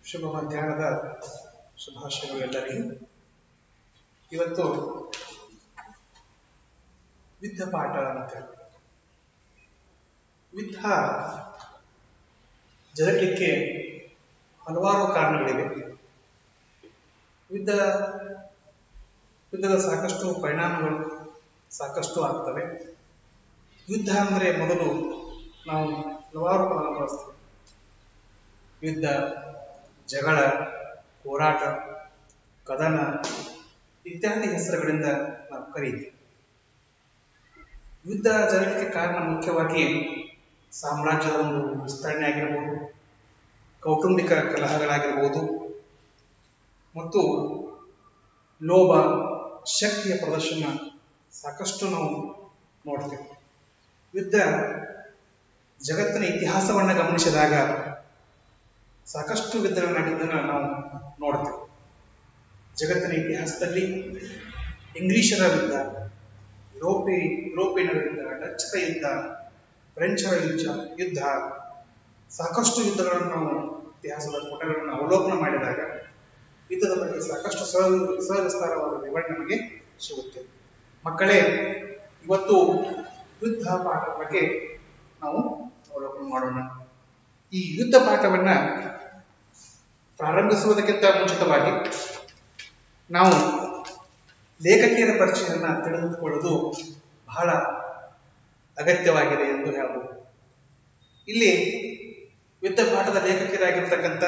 ಶುಭ ಮಧ್ಯಾಹ್ನದ ಶುಭಾಶಯಗಳು ಎಲ್ಲರಿಗೂ. ಇವತ್ತು ಯುದ್ಧ ಪಾಠ ಅಂತ ಯುದ್ಧ ಜರಗಲಿಕ್ಕೆ ಹಲವಾರು ಕಾರಣಗಳಿವೆ. ಯುದ್ಧದ ಸಾಕಷ್ಟು ಪರಿಣಾಮಗಳು ಸಾಕಷ್ಟು ಆಗ್ತವೆ. ಯುದ್ಧ ಅಂದರೆ ಮೊದಲು ನಾವು ಹಲವಾರು ಪದ ಬಳಸ್ತೇವೆ. ಯುದ್ಧ, ಜಗಳ, ಹೋರಾಟ, ಕದನ ಇತ್ಯಾದಿ ಹೆಸರುಗಳಿಂದ ನಾವು ಕರೀತೀವಿ. ಯುದ್ಧ ಜರಗಲಿಕ್ಕೆ ಕಾರಣ ಮುಖ್ಯವಾಗಿ ಸಾಮ್ರಾಜ್ಯದ ಒಂದು ವಿಸ್ತರಣೆ ಆಗಿರಬಹುದು, ಕೌಟುಂಬಿಕ ಕಲಹಗಳಾಗಿರ್ಬೋದು, ಮತ್ತು ಲೋಭ, ಶಕ್ತಿಯ ಪ್ರದರ್ಶನ ಸಾಕಷ್ಟು ನಾವು ನೋಡ್ತೇವೆ. ಯುದ್ಧ ಜಗತ್ತಿನ ಇತಿಹಾಸವನ್ನು ಗಮನಿಸಿದಾಗ ಸಾಕಷ್ಟು ಯುದ್ಧಗಳನ್ನಾಗಿದ್ದನ್ನು ನಾವು ನೋಡ್ತೇವೆ. ಜಗತ್ತಿನ ಇತಿಹಾಸದಲ್ಲಿ ಇಂಗ್ಲಿಷರ ಯುದ್ಧ, ಯುರೋಪಿಯನ್ನರ ಯುದ್ಧ, ಡಚ್ಚರ ಯುದ್ಧ, ಫ್ರೆಂಚರ ಯುದ್ಧ, ಸಾಕಷ್ಟು ಯುದ್ಧಗಳನ್ನು ನಾವು ಇತಿಹಾಸದ ಪುಟಗಳನ್ನು ಅವಲೋಕನ ಮಾಡಿದಾಗ ಯುದ್ಧದ ಬಗ್ಗೆ ಸಾಕಷ್ಟು ಸವಿಸ್ತಾರವಾದ ವಿವರಣೆ ನಮಗೆ ಸಿಗುತ್ತೆ. ಮಕ್ಕಳೇ, ಇವತ್ತು ಯುದ್ಧ ಪಾಠದ ಬಗ್ಗೆ ನಾವು ಅವಲೋಕನ ಮಾಡೋಣ. ಈ ಯುದ್ಧ ಪಾಠವನ್ನ ಪ್ರಾರಂಭಿಸುವುದಕ್ಕಿಂತ ಮುಂಚಿತವಾಗಿ ನಾವು ಲೇಖಕಿಯರ ಪರಿಚಯವನ್ನು ತಿಳಿದುಕೊಳ್ಳುವುದು ಬಹಳ ಅಗತ್ಯವಾಗಿದೆ ಎಂದು ಹೇಳಬಹುದು. ಇಲ್ಲಿ ಯುದ್ಧ ಪಾಠದ ಲೇಖಕಿಯರಾಗಿರ್ತಕ್ಕಂಥ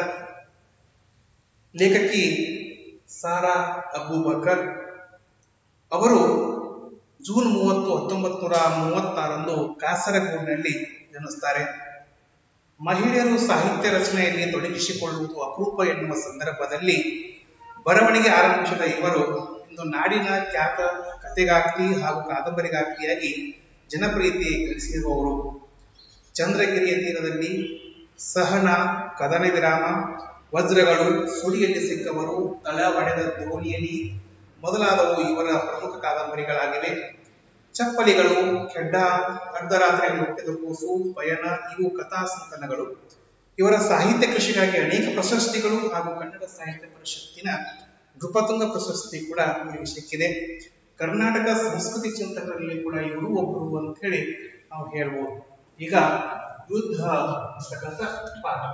ಲೇಖಕಿ ಸಾರಾ ಅಬೂಬಕರ್ ಅವರು ಜೂನ್ 30, 1936 ಕಾಸರಗೋಡಿನಲ್ಲಿ ಜನಿಸ್ತಾರೆ. ಮಹಿಳೆಯರು ಸಾಹಿತ್ಯ ರಚನೆಯಲ್ಲಿ ತೊಡಗಿಸಿಕೊಳ್ಳುವುದು ಅಪರೂಪ ಎನ್ನುವ ಸಂದರ್ಭದಲ್ಲಿ ಬರವಣಿಗೆ ಆರಂಭಿಸಿದ ಇವರು ಇಂದು ನಾಡಿನ ಖ್ಯಾತ ಕಥೆಗಾರ್ತಿ ಹಾಗೂ ಕಾದಂಬರಿಗಾರ್ತಿಯಾಗಿ ಜನಪ್ರಿಯತೆ ಗಳಿಸಿರುವವರು. ಚಂದ್ರಗಿರಿಯ ತೀರದಲ್ಲಿ, ಸಹನ, ಕದನ ವಿರಾಮ, ವಜ್ರಗಳು, ಸುಳಿಯಲ್ಲಿ ಸಿಕ್ಕವರು, ತಳ ಒಡೆದ ದೋಣಿಯಲ್ಲಿ ಮೊದಲಾದವು ಇವರ ಪ್ರಮುಖ ಕಾದಂಬರಿಗಳಾಗಿವೆ. ಚಪ್ಪಲಿಗಳು, ಕೆಡ್ಡ, ಅರ್ಧರಾತ್ರಿಯಲ್ಲಿ ಹುಟ್ಟಿದ ಕೂಸು, ಪಯಣ ಇವು ಕಥಾ ಸಂಕಲನಗಳು. ಇವರ ಸಾಹಿತ್ಯ ಕೃಷಿಗಾಗಿ ಅನೇಕ ಪ್ರಶಸ್ತಿಗಳು ಹಾಗೂ ಕನ್ನಡ ಸಾಹಿತ್ಯ ಪರಿಷತ್ತಿನ ನೃಪತುಂಗ ಪ್ರಶಸ್ತಿ ಕೂಡ ಇವರಿಗೆ ಸಿಕ್ಕಿದೆ. ಕರ್ನಾಟಕ ಸಂಸ್ಕೃತಿ ಚಿಂತಕರಲ್ಲಿ ಕೂಡ ಇವರು ಒಬ್ಬರು ಅಂತ ಹೇಳಿ ನಾವು ಹೇಳ್ಬೋದು. ಈಗ ಯುದ್ಧ ಅಂತಕ್ಕಂಥ ಪಾಠ.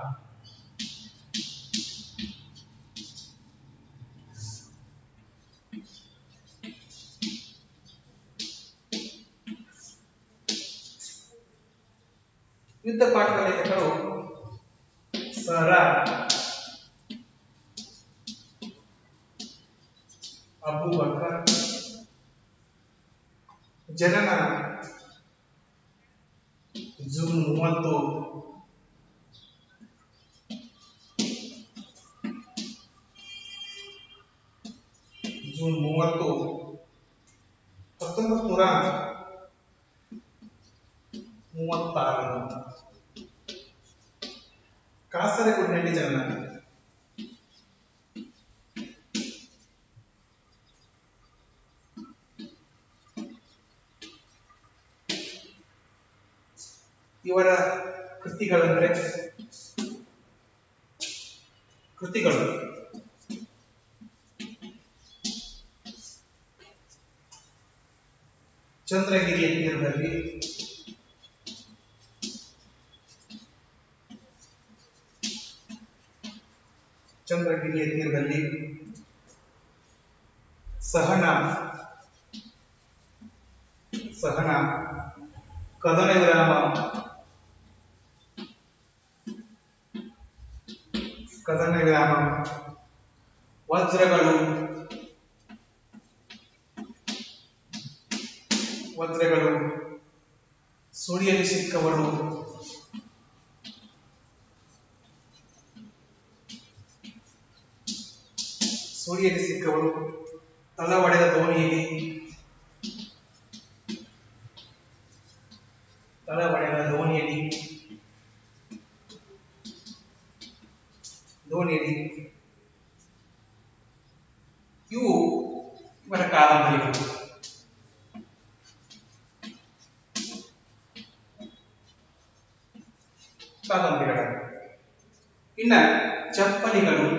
ಯುದ್ಧ ಪಾಠದ ಲೇಖಕರು ಸಾರಾ ಅಬೂಬಕರ್. ಜನನ ಜೂನ್ 30, 1936 ಕಾಸರಗೋಡಿನಲ್ಲಿ ಜನನ. ಇವರ ಕೃತಿಗಳು ಚಂದ್ರಗಿರಿಯ ತೀರದಲ್ಲಿ, ಸಹನ, ಕದನ ವಿರಾಮ, ವಜ್ರಗಳು, ಸುಳಿಯಲ್ಲಿ ಸಿಕ್ಕವರು, ತಳ ಒಡೆದ ದೋಣಿಯಲ್ಲಿ, ಇವು ಇವರ ಕಾದಂಬರಿಗಳು. ಇನ್ನ ಚಪ್ಪಲಿಗಳು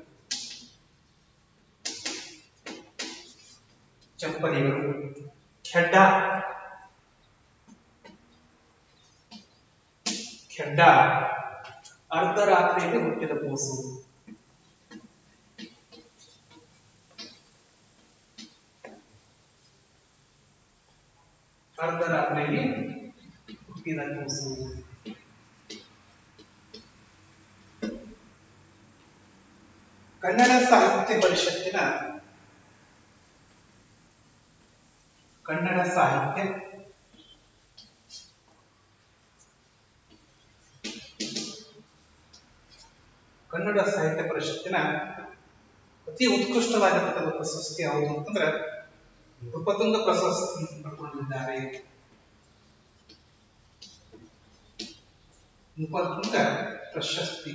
ಚಪ್ಪಲಿಗಳು ಖೆಡ್ಡ ಖೆಡ್ಡ ಅರ್ಧರಾತ್ರಿಯಲ್ಲಿ ಹುಟ್ಟಿದ ಕೂಸು ಅರ್ಧರಾತ್ರಿಯಲ್ಲಿ ಹುಟ್ಟಿದ ಕೂಸು ಕನ್ನಡ ಸಾಹಿತ್ಯ ಪರಿಷತ್ತಿನ ಕನ್ನಡ ಸಾಹಿತ್ಯ ಪರಿಷತ್ತಿನ ಅತಿ ಉತ್ಕೃಷ್ಟವಾಗಿರ್ತಕ್ಕಂಥ ಪ್ರಶಸ್ತಿ ಯಾವುದು ಅಂತಂದ್ರೆ ನೃಪತುಂಗ ಪ್ರಶಸ್ತಿ ಪಡ್ಕೊಂಡಿದ್ದಾರೆ. ನೃಪತುಂಗ ಪ್ರಶಸ್ತಿ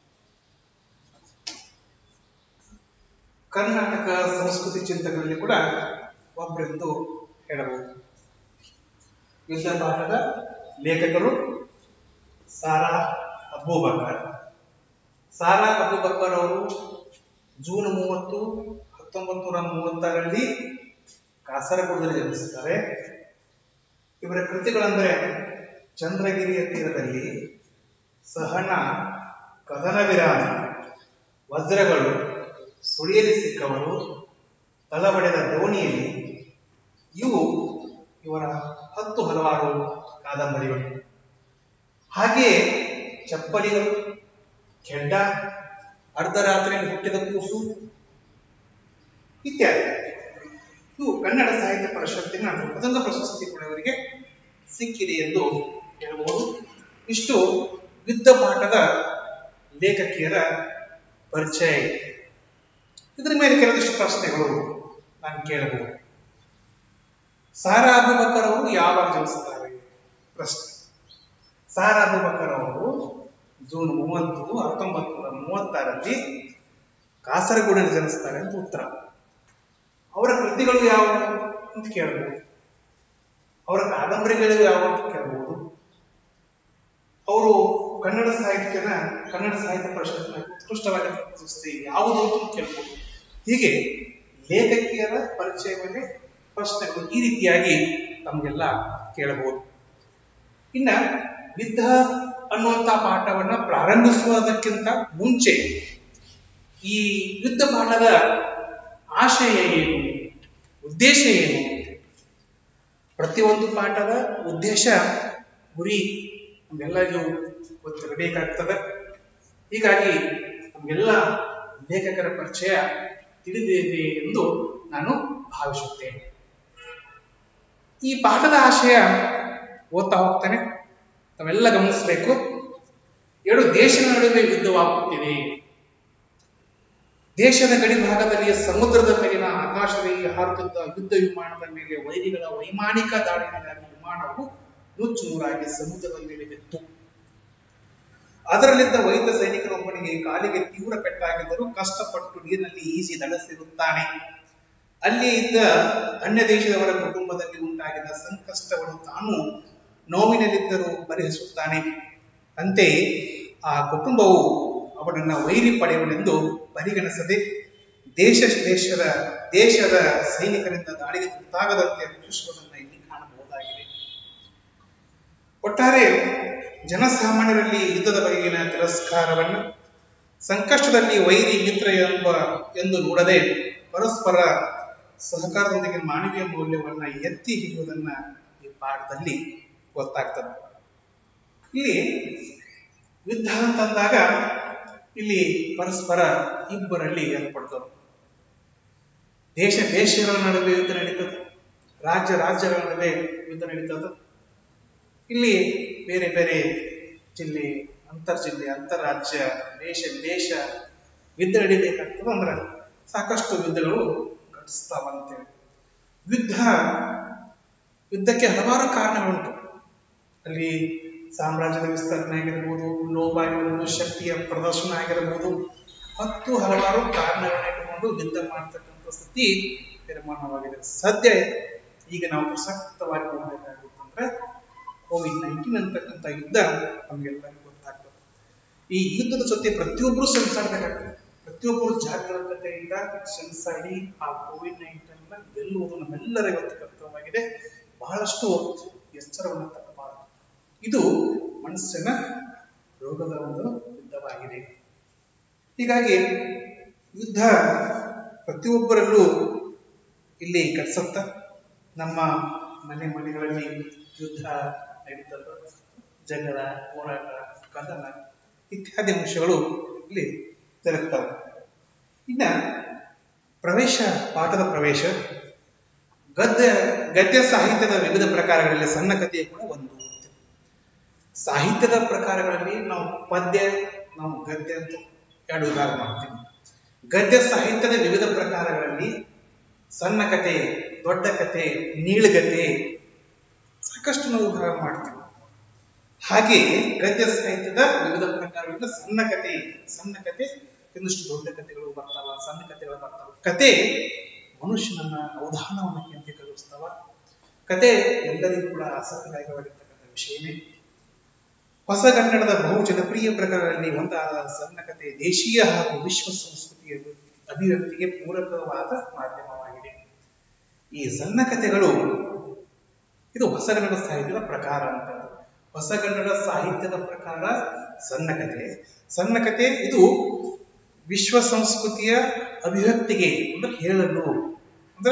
ಕರ್ನಾಟಕ ಸಂಸ್ಕೃತಿ ಚಿಂತಕರಲ್ಲಿ ಕೂಡ ಒಬ್ಬರೆಂದು ಹೇಳಬಹುದು. ಯುದ್ಧ ಪಾಠದ ಲೇಖಕರು ಸಾರಾ ಅಬೂಬಕರ್. ಸಾರಾ ಅಬೂಬಕರ್ ಅವರು ಜೂನ್ 30, 1936ರಲ್ಲಿ ಕಾಸರಗೋಡದಲ್ಲಿ ಜನಿಸುತ್ತಾರೆ. ಇವರ ಕೃತಿಗಳೆಂದರೆ ಚಂದ್ರಗಿರಿಯ ತೀರದಲ್ಲಿ, ಸಹನ, ಕದನ ವಿರಾಮ, ವಜ್ರಗಳು, ಸುಳಿಯಲ್ಲಿ ಸಿಕ್ಕವರು, ತಳಬಡೆದ ದೋಣಿಯಲ್ಲಿ, ಇವು ಇವರ ಹಲವಾರು ಕಾದಂಬರಿಗಳು. ಹಾಗೆಯೇ ಚಪ್ಪಲಿಗಳು, ಖೆಡ್ಡ, ಅರ್ಧರಾತ್ರಿಯಲ್ಲಿ ಹುಟ್ಟಿದ ಕೂಸು ಇತ್ಯಾದಿ ಇವು ಕನ್ನಡ ಸಾಹಿತ್ಯ ಪರಿಷತ್ತಿನ ನೃಪತುಂಗ ಪ್ರಶಸ್ತಿ ಕೂಡ ಇವರಿಗೆ ಸಿಕ್ಕಿದೆ ಎಂದು ಹೇಳಬಹುದು. ಇಷ್ಟು ಯುದ್ಧ ಪಾಠದ ಲೇಖಕಿಯರ ಪರಿಚಯ ಇದೆ. ಇದರ ಮೇಲೆ ಕೆಲವಷ್ಟು ಪ್ರಶ್ನೆಗಳು ನಾನು ಕೇಳಬಹುದು. ಸಾರಾ ಅಬೂಬಕರ್ ಅವರು ಯಾವಾಗ ಜನಿಸುತ್ತಾರೆ? ಪ್ರಶ್ನೆ. ಸಾರಾ ಅಬೂಬಕರ್ ಅವರು ಜೂನ್ 30, 1936ರಲ್ಲಿ ಕಾಸರಗೋಡಿನಲ್ಲಿ ಜನಿಸ್ತಾರೆ ಅಂತ ಉತ್ತರ. ಅವರ ಕೃತಿಗಳು ಯಾವುವು ಅಂತ ಕೇಳಬಹುದು. ಅವರ ಕಾದಂಬರಿಗಳು ಯಾವುವು ಅಂತ ಕೇಳಬಹುದು. ಅವರು ಕನ್ನಡ ಸಾಹಿತ್ಯ ಪರಿಷತ್ತಿನ ಉತ್ಕೃಷ್ಟವಾದ ಪ್ರಶಸ್ತಿ ಯಾವುದು ಅಂತ ಕೇಳಬಹುದು. ಹೀಗೆ ಲೇಖಕಿಯರ ಪರಿಚಯ ಮೇಲೆ ಪ್ರಶ್ನೆಗಳು ಈ ರೀತಿಯಾಗಿ ತಮಗೆಲ್ಲ ಕೇಳಬಹುದು. ಇನ್ನ ಯುದ್ಧ ಅನ್ನುವಂತಹ ಪಾಠವನ್ನ ಪ್ರಾರಂಭಿಸುವುದಕ್ಕಿಂತ ಮುಂಚೆ ಈ ಯುದ್ಧ ಪಾಠದ ಆಶಯ ಏನು, ಉದ್ದೇಶ ಏನು? ಪ್ರತಿಯೊಂದು ಪಾಠದ ಉದ್ದೇಶ, ಗುರಿ ನಮ್ಗೆಲ್ಲರಿಗೂ ಗೊತ್ತಿರಬೇಕಾಗ್ತದೆ. ಹೀಗಾಗಿ ನಮಗೆಲ್ಲ ಲೇಖಕರ ಪರಿಚಯ ತಿಳಿದಿದೆ ಎಂದು ನಾನು ಭಾವಿಸುತ್ತೇನೆ. ಈ ಪಾಠದ ಆಶಯ ಓದ್ತಾ ಹೋಗ್ತಾನೆ. ತಾವೆಲ್ಲ ಗಮನಿಸಬೇಕು. 2 ದೇಶಗಳ ನಡುವೆ ಯುದ್ಧವಾಗುತ್ತಿದೆ. ದೇಶದ ಗಡಿ ಭಾಗದಲ್ಲಿ ಸಮುದ್ರದ ಮೇಲಿನ ಆಕಾಶದಲ್ಲಿ ಹಾರುತ್ತಿದ್ದ ಯುದ್ಧ ವಿಮಾನದ ಮೇಲೆ ವೈರಿಗಳ ವೈಮಾನಿಕ ದಾಳಿಯಿಂದಾಗಿ ವಿಮಾನವು ನುಚ್ಚುನೂರಾಗಿ ಸಮುದ್ರದ ಮೇಲೆ ಬಿತ್ತು. ಅದರಲ್ಲಿದ್ದ ವೈದ್ಯ ಸೈನಿಕರೊಬ್ಬನಿಗೆ ಕಾಲಿಗೆ ತೀವ್ರ ಪೆಟ್ಟಾಗಿದ್ದರೂ ಕಷ್ಟಪಟ್ಟು ನೀರಿನಲ್ಲಿ ಈಜಿ ದಡಸಿರುತ್ತಾನೆ. ಅಲ್ಲಿ ಇದ್ದ ಅನ್ಯ ದೇಶದವರ ಕುಟುಂಬದಲ್ಲಿ ಉಂಟಾಗಿದ್ದ ಸಂಕಷ್ಟವನ್ನು ತಾನು ನೋವಿನಲ್ಲಿದ್ದರೂ ಪರಿಹರಿಸುತ್ತಾನೆ. ಅಂತೆಯೇ ಆ ಕುಟುಂಬವು ಅವನನ್ನ ವೈರಿ ಪಡೆಯುವನೆಂದು ಪರಿಗಣಿಸದೆ ದೇಶದ ಸೈನಿಕರಿಂದ ದಾಳಿಗೆ ತುತ್ತಾಗದಂತೆ ರಕ್ಷಿಸುವುದನ್ನು ಇಲ್ಲಿ ಕಾಣಬಹುದಾಗಿದೆ. ಒಟ್ಟಾರೆ ಜನಸಾಮಾನ್ಯರಲ್ಲಿ ಯುದ್ಧದ ಬಗೆಗಿನ ತಿರಸ್ಕಾರವನ್ನ, ಸಂಕಷ್ಟದಲ್ಲಿ ವೈರಿ ಮಿತ್ರ ಎಂದು ನೋಡದೆ ಪರಸ್ಪರ ಸಹಕಾರದೊಂದಿಗೆ ಮಾನವೀಯ ಮೌಲ್ಯವನ್ನ ಎತ್ತಿ ಹಿಡಿಯುವುದನ್ನ ಈ ಪಾಠದಲ್ಲಿ ಗೊತ್ತಾಗ್ತದೆ. ಇಲ್ಲಿ ಯುದ್ಧ ಅಂತಂದಾಗ ಇಲ್ಲಿ ಪರಸ್ಪರ ಇಬ್ಬರಲ್ಲಿ ಏರ್ಪಡ್ತದೆ. ದೇಶಗಳ ನಡುವೆ ಯುದ್ಧ ನಡೀತದೆ, ರಾಜ್ಯಗಳ ನಡುವೆ ಯುದ್ಧ ನಡೀತದೆ. ಇಲ್ಲಿ ಬೇರೆ ಬೇರೆ ಜಿಲ್ಲೆ, ಅಂತರ್ಜಿಲ್ಲೆ, ಅಂತರ್ರಾಜ್ಯ, ದೇಶ ಯುದ್ಧ ನಡೀಬೇಕಾಗ್ತದೆ. ಅಂದ್ರೆ ಸಾಕಷ್ಟು ಯುದ್ಧಗಳು ಘಟಿಸ್ತಾವಂತೇಳಿ. ಯುದ್ಧಕ್ಕೆ ಹಲವಾರು ಕಾರಣಗಳುಂಟು. ಅಲ್ಲಿ ಸಾಮ್ರಾಜ್ಯದ ವಿಸ್ತರಣೆ ಆಗಿರ್ಬೋದು, ಲೋಭ ಆಗಿರ್ಬೋದು, ಶಕ್ತಿಯ ಪ್ರದರ್ಶನ ಆಗಿರ್ಬೋದು, ಮತ್ತು ಹಲವಾರು ಕಾರಣಗಳನ್ನ ಇಟ್ಟುಕೊಂಡು ಯುದ್ಧ ಮಾಡ್ತಕ್ಕಂಥ ಸ್ಥಿತಿ ನಿರ್ಮಾಣವಾಗಿದೆ. ಸದ್ಯ ಈಗ ನಾವು ಪ್ರಸಕ್ತವಾಗಿ ನೋಡಬೇಕಾಗುತ್ತಂದ್ರೆ COVID-19 ಅಂತಕ್ಕಂಥ ಯುದ್ಧ ನಮಗೆಲ್ಲರಿಗೂ ಗೊತ್ತಾಗ್ತದೆ. ಈ ಯುದ್ಧದ ಜೊತೆ ಪ್ರತಿಯೊಬ್ಬರು ಸೆಣಸಾಡಬೇಕಾಗ್ತದೆ. ಪ್ರತಿಯೊಬ್ಬರು ಜಾಗರೂಕತೆಯಿಂದ ಸೆಣಸಾಡಿ ಆ ಕೋವಿಡ್-19 ಗೆಲ್ಲುವುದು ನಮ್ಮೆಲ್ಲರ ಇವತ್ತು ಕರ್ತವ್ಯವಾಗಿದೆ. ಬಹಳಷ್ಟು ಎಚ್ಚರವನ್ನು ತಪ್ಪಬಾರದು. ಇದು ಮನಸ್ಸಿನ ರೋಗದ ಒಂದು ಯುದ್ಧವಾಗಿದೆ. ಹೀಗಾಗಿ ಯುದ್ಧ ಪ್ರತಿಯೊಬ್ಬರಲ್ಲೂ ಇಲ್ಲಿ ಕಟ್ಸತ್ತ. ನಮ್ಮ ಮನೆಗಳಲ್ಲಿ ಯುದ್ಧ ನಡೀತದ, ಜಗಳ, ಹೋರಾಟ, ಕದನ ಇತ್ಯಾದಿ ಅಂಶಗಳು ಇಲ್ಲಿ ಜರುಗ್ತವೆ. ಇನ್ನ ಪಾಠದ ಪ್ರವೇಶ. ಗದ್ಯ ಸಾಹಿತ್ಯದ ವಿವಿಧ ಪ್ರಕಾರಗಳಲ್ಲಿ ಸಣ್ಣ ಕಥೆ ಕೂಡ ಒಂದು. ಸಾಹಿತ್ಯದ ಪ್ರಕಾರಗಳಲ್ಲಿ ನಾವು ಪದ್ಯ, ನಾವು ಗದ್ಯ ಅಂತ ಎರಡು ವಿಭಾಗ ಮಾಡ್ತೀವಿ. ಗದ್ಯ ಸಾಹಿತ್ಯದ ವಿವಿಧ ಪ್ರಕಾರಗಳಲ್ಲಿ ಸಣ್ಣ ಕಥೆ, ದೊಡ್ಡ ಕಥೆ, ನೀಳ್ಗತೆ ಸಾಕಷ್ಟು ನಾವು ವಿಭಾಗ ಮಾಡ್ತೀವಿ. ಹಾಗೆ ಗದ್ಯ ಸಾಹಿತ್ಯದ ವಿವಿಧ ಪ್ರಕಾರಗಳಿಂದ ಸಣ್ಣ ಕಥೆ ಇನ್ನಷ್ಟು ದೊಡ್ಡ ಕಥೆಗಳು ಬರ್ತಾವ, ಸಣ್ಣ ಕಥೆಗಳು ಬರ್ತಾವ. ಕತೆ ಮನುಷ್ಯನನ್ನ ಅವಧಾನವನ್ನು ಕೇಂದ್ರೀಕರಿಸ್ತಾವ. ಕತೆ ಎಲ್ಲರಿಗೂ ಕೂಡ ಆಸಕ್ತಿದಾಯಕವಾಗಿರ್ತಕ್ಕಂಥ ವಿಷಯವೇ. ಹೊಸಗನ್ನಡದ ಬಹು ಜನಪ್ರಿಯ ಪ್ರಕಾರಗಳಲ್ಲಿ ಒಂದಾದ ಸಣ್ಣ ಕಥೆ ದೇಶೀಯ ಹಾಗೂ ವಿಶ್ವ ಸಂಸ್ಕೃತಿಯ ಅಭಿವ್ಯಕ್ತಿಗೆ ಪೂರಕವಾದ ಮಾಧ್ಯಮವಾಗಿದೆ. ಈ ಸಣ್ಣ ಕಥೆಗಳು ಇದು ಹೊಸಗನ್ನಡ ಸಾಹಿತ್ಯದ ಪ್ರಕಾರ ಅಂತ. ಹೊಸಗನ್ನಡ ಸಾಹಿತ್ಯದ ಪ್ರಕಾರ ಸಣ್ಣ ಕಥೆ ಇದು ವಿಶ್ವ ಸಂಸ್ಕೃತಿಯ ಅಭಿವ್ಯಕ್ತಿಗೆ ಅಂದ್ರೆ ಹೇಳಲು ಅಂದ್ರೆ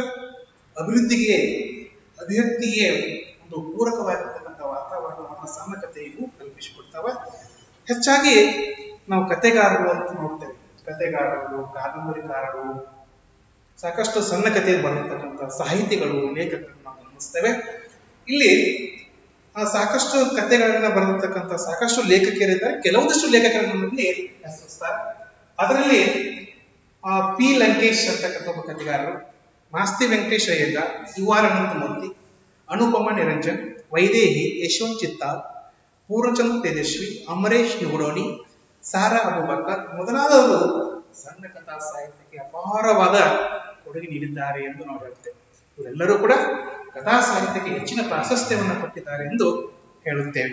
ಅಭಿವ್ಯಕ್ತಿಗೆ ಒಂದು ಪೂರಕವಾಗಿರ್ತಕ್ಕಂಥ ವಾತಾವರಣವನ್ನು ಸಣ್ಣ ಕಥೆಗೂ ಕಲ್ಪಿಸಿಕೊಡ್ತಾವ. ಹೆಚ್ಚಾಗಿ ನಾವು ಕಥೆಗಾರರು ಅಂತ ನೋಡ್ತೇವೆ. ಕಥೆಗಾರರು, ಕಾದಂಬರಿಕಾರರು, ಸಾಕಷ್ಟು ಸಣ್ಣ ಕಥೆ ಬರತಕ್ಕಂಥ ಸಾಹಿತಿಗಳು, ಲೇಖಕರನ್ನು ನಾವು ಗಮನಿಸ್ತೇವೆ. ಇಲ್ಲಿ ಸಾಕಷ್ಟು ಕಥೆಗಳನ್ನ ಬರೆದಿರ್ತಕ್ಕಂಥ ಸಾಕಷ್ಟು ಲೇಖಕರಿದ್ದಾರೆ. ಕೆಲವೊಂದಿಷ್ಟು ಲೇಖಕರನ್ನು ಹೆಸರಿಸ್ತಾರೆ. ಅದರಲ್ಲಿ ಪಿ ಲಂಕೇಶ್ ಅಂತಕ್ಕಂಥ ಒಬ್ಬ ಕಥೆಗಾರರು, ಮಾಸ್ತಿ ವೆಂಕಟೇಶ್ ಅಯ್ಯಂಗಾರ್, ಯುಆರ್ ಅನಂತಮೂರ್ತಿ, ಅನುಪಮ ನಿರಂಜನ್, ವೈದೇಹಿ, ಯಶವಂತ್ ಚಿತ್ತಾಲ್, ಪೂರ್ಣಚಂದ್ರ ತೇಜಸ್ವಿ, ಅಮರೇಶ್ ನಿಗುಡೋಣಿ, ಸಾರಾ ಅಬೂಬಕರ್ ಮೊದಲಾದವರು ಸಣ್ಣ ಕಥಾ ಸಾಹಿತ್ಯಕ್ಕೆ ಅಪಾರವಾದ ಕೊಡುಗೆ ನೀಡಿದ್ದಾರೆ ಎಂದು ನಾವು ಹೇಳ್ತೇವೆ. ಇವರೆಲ್ಲರೂ ಕೂಡ ಕಥಾ ಸಾಹಿತ್ಯಕ್ಕೆ ಹೆಚ್ಚಿನ ಪ್ರಾಶಸ್ತ್ಯವನ್ನು ಕೊಟ್ಟಿದ್ದಾರೆ ಎಂದು ಹೇಳುತ್ತೇವೆ.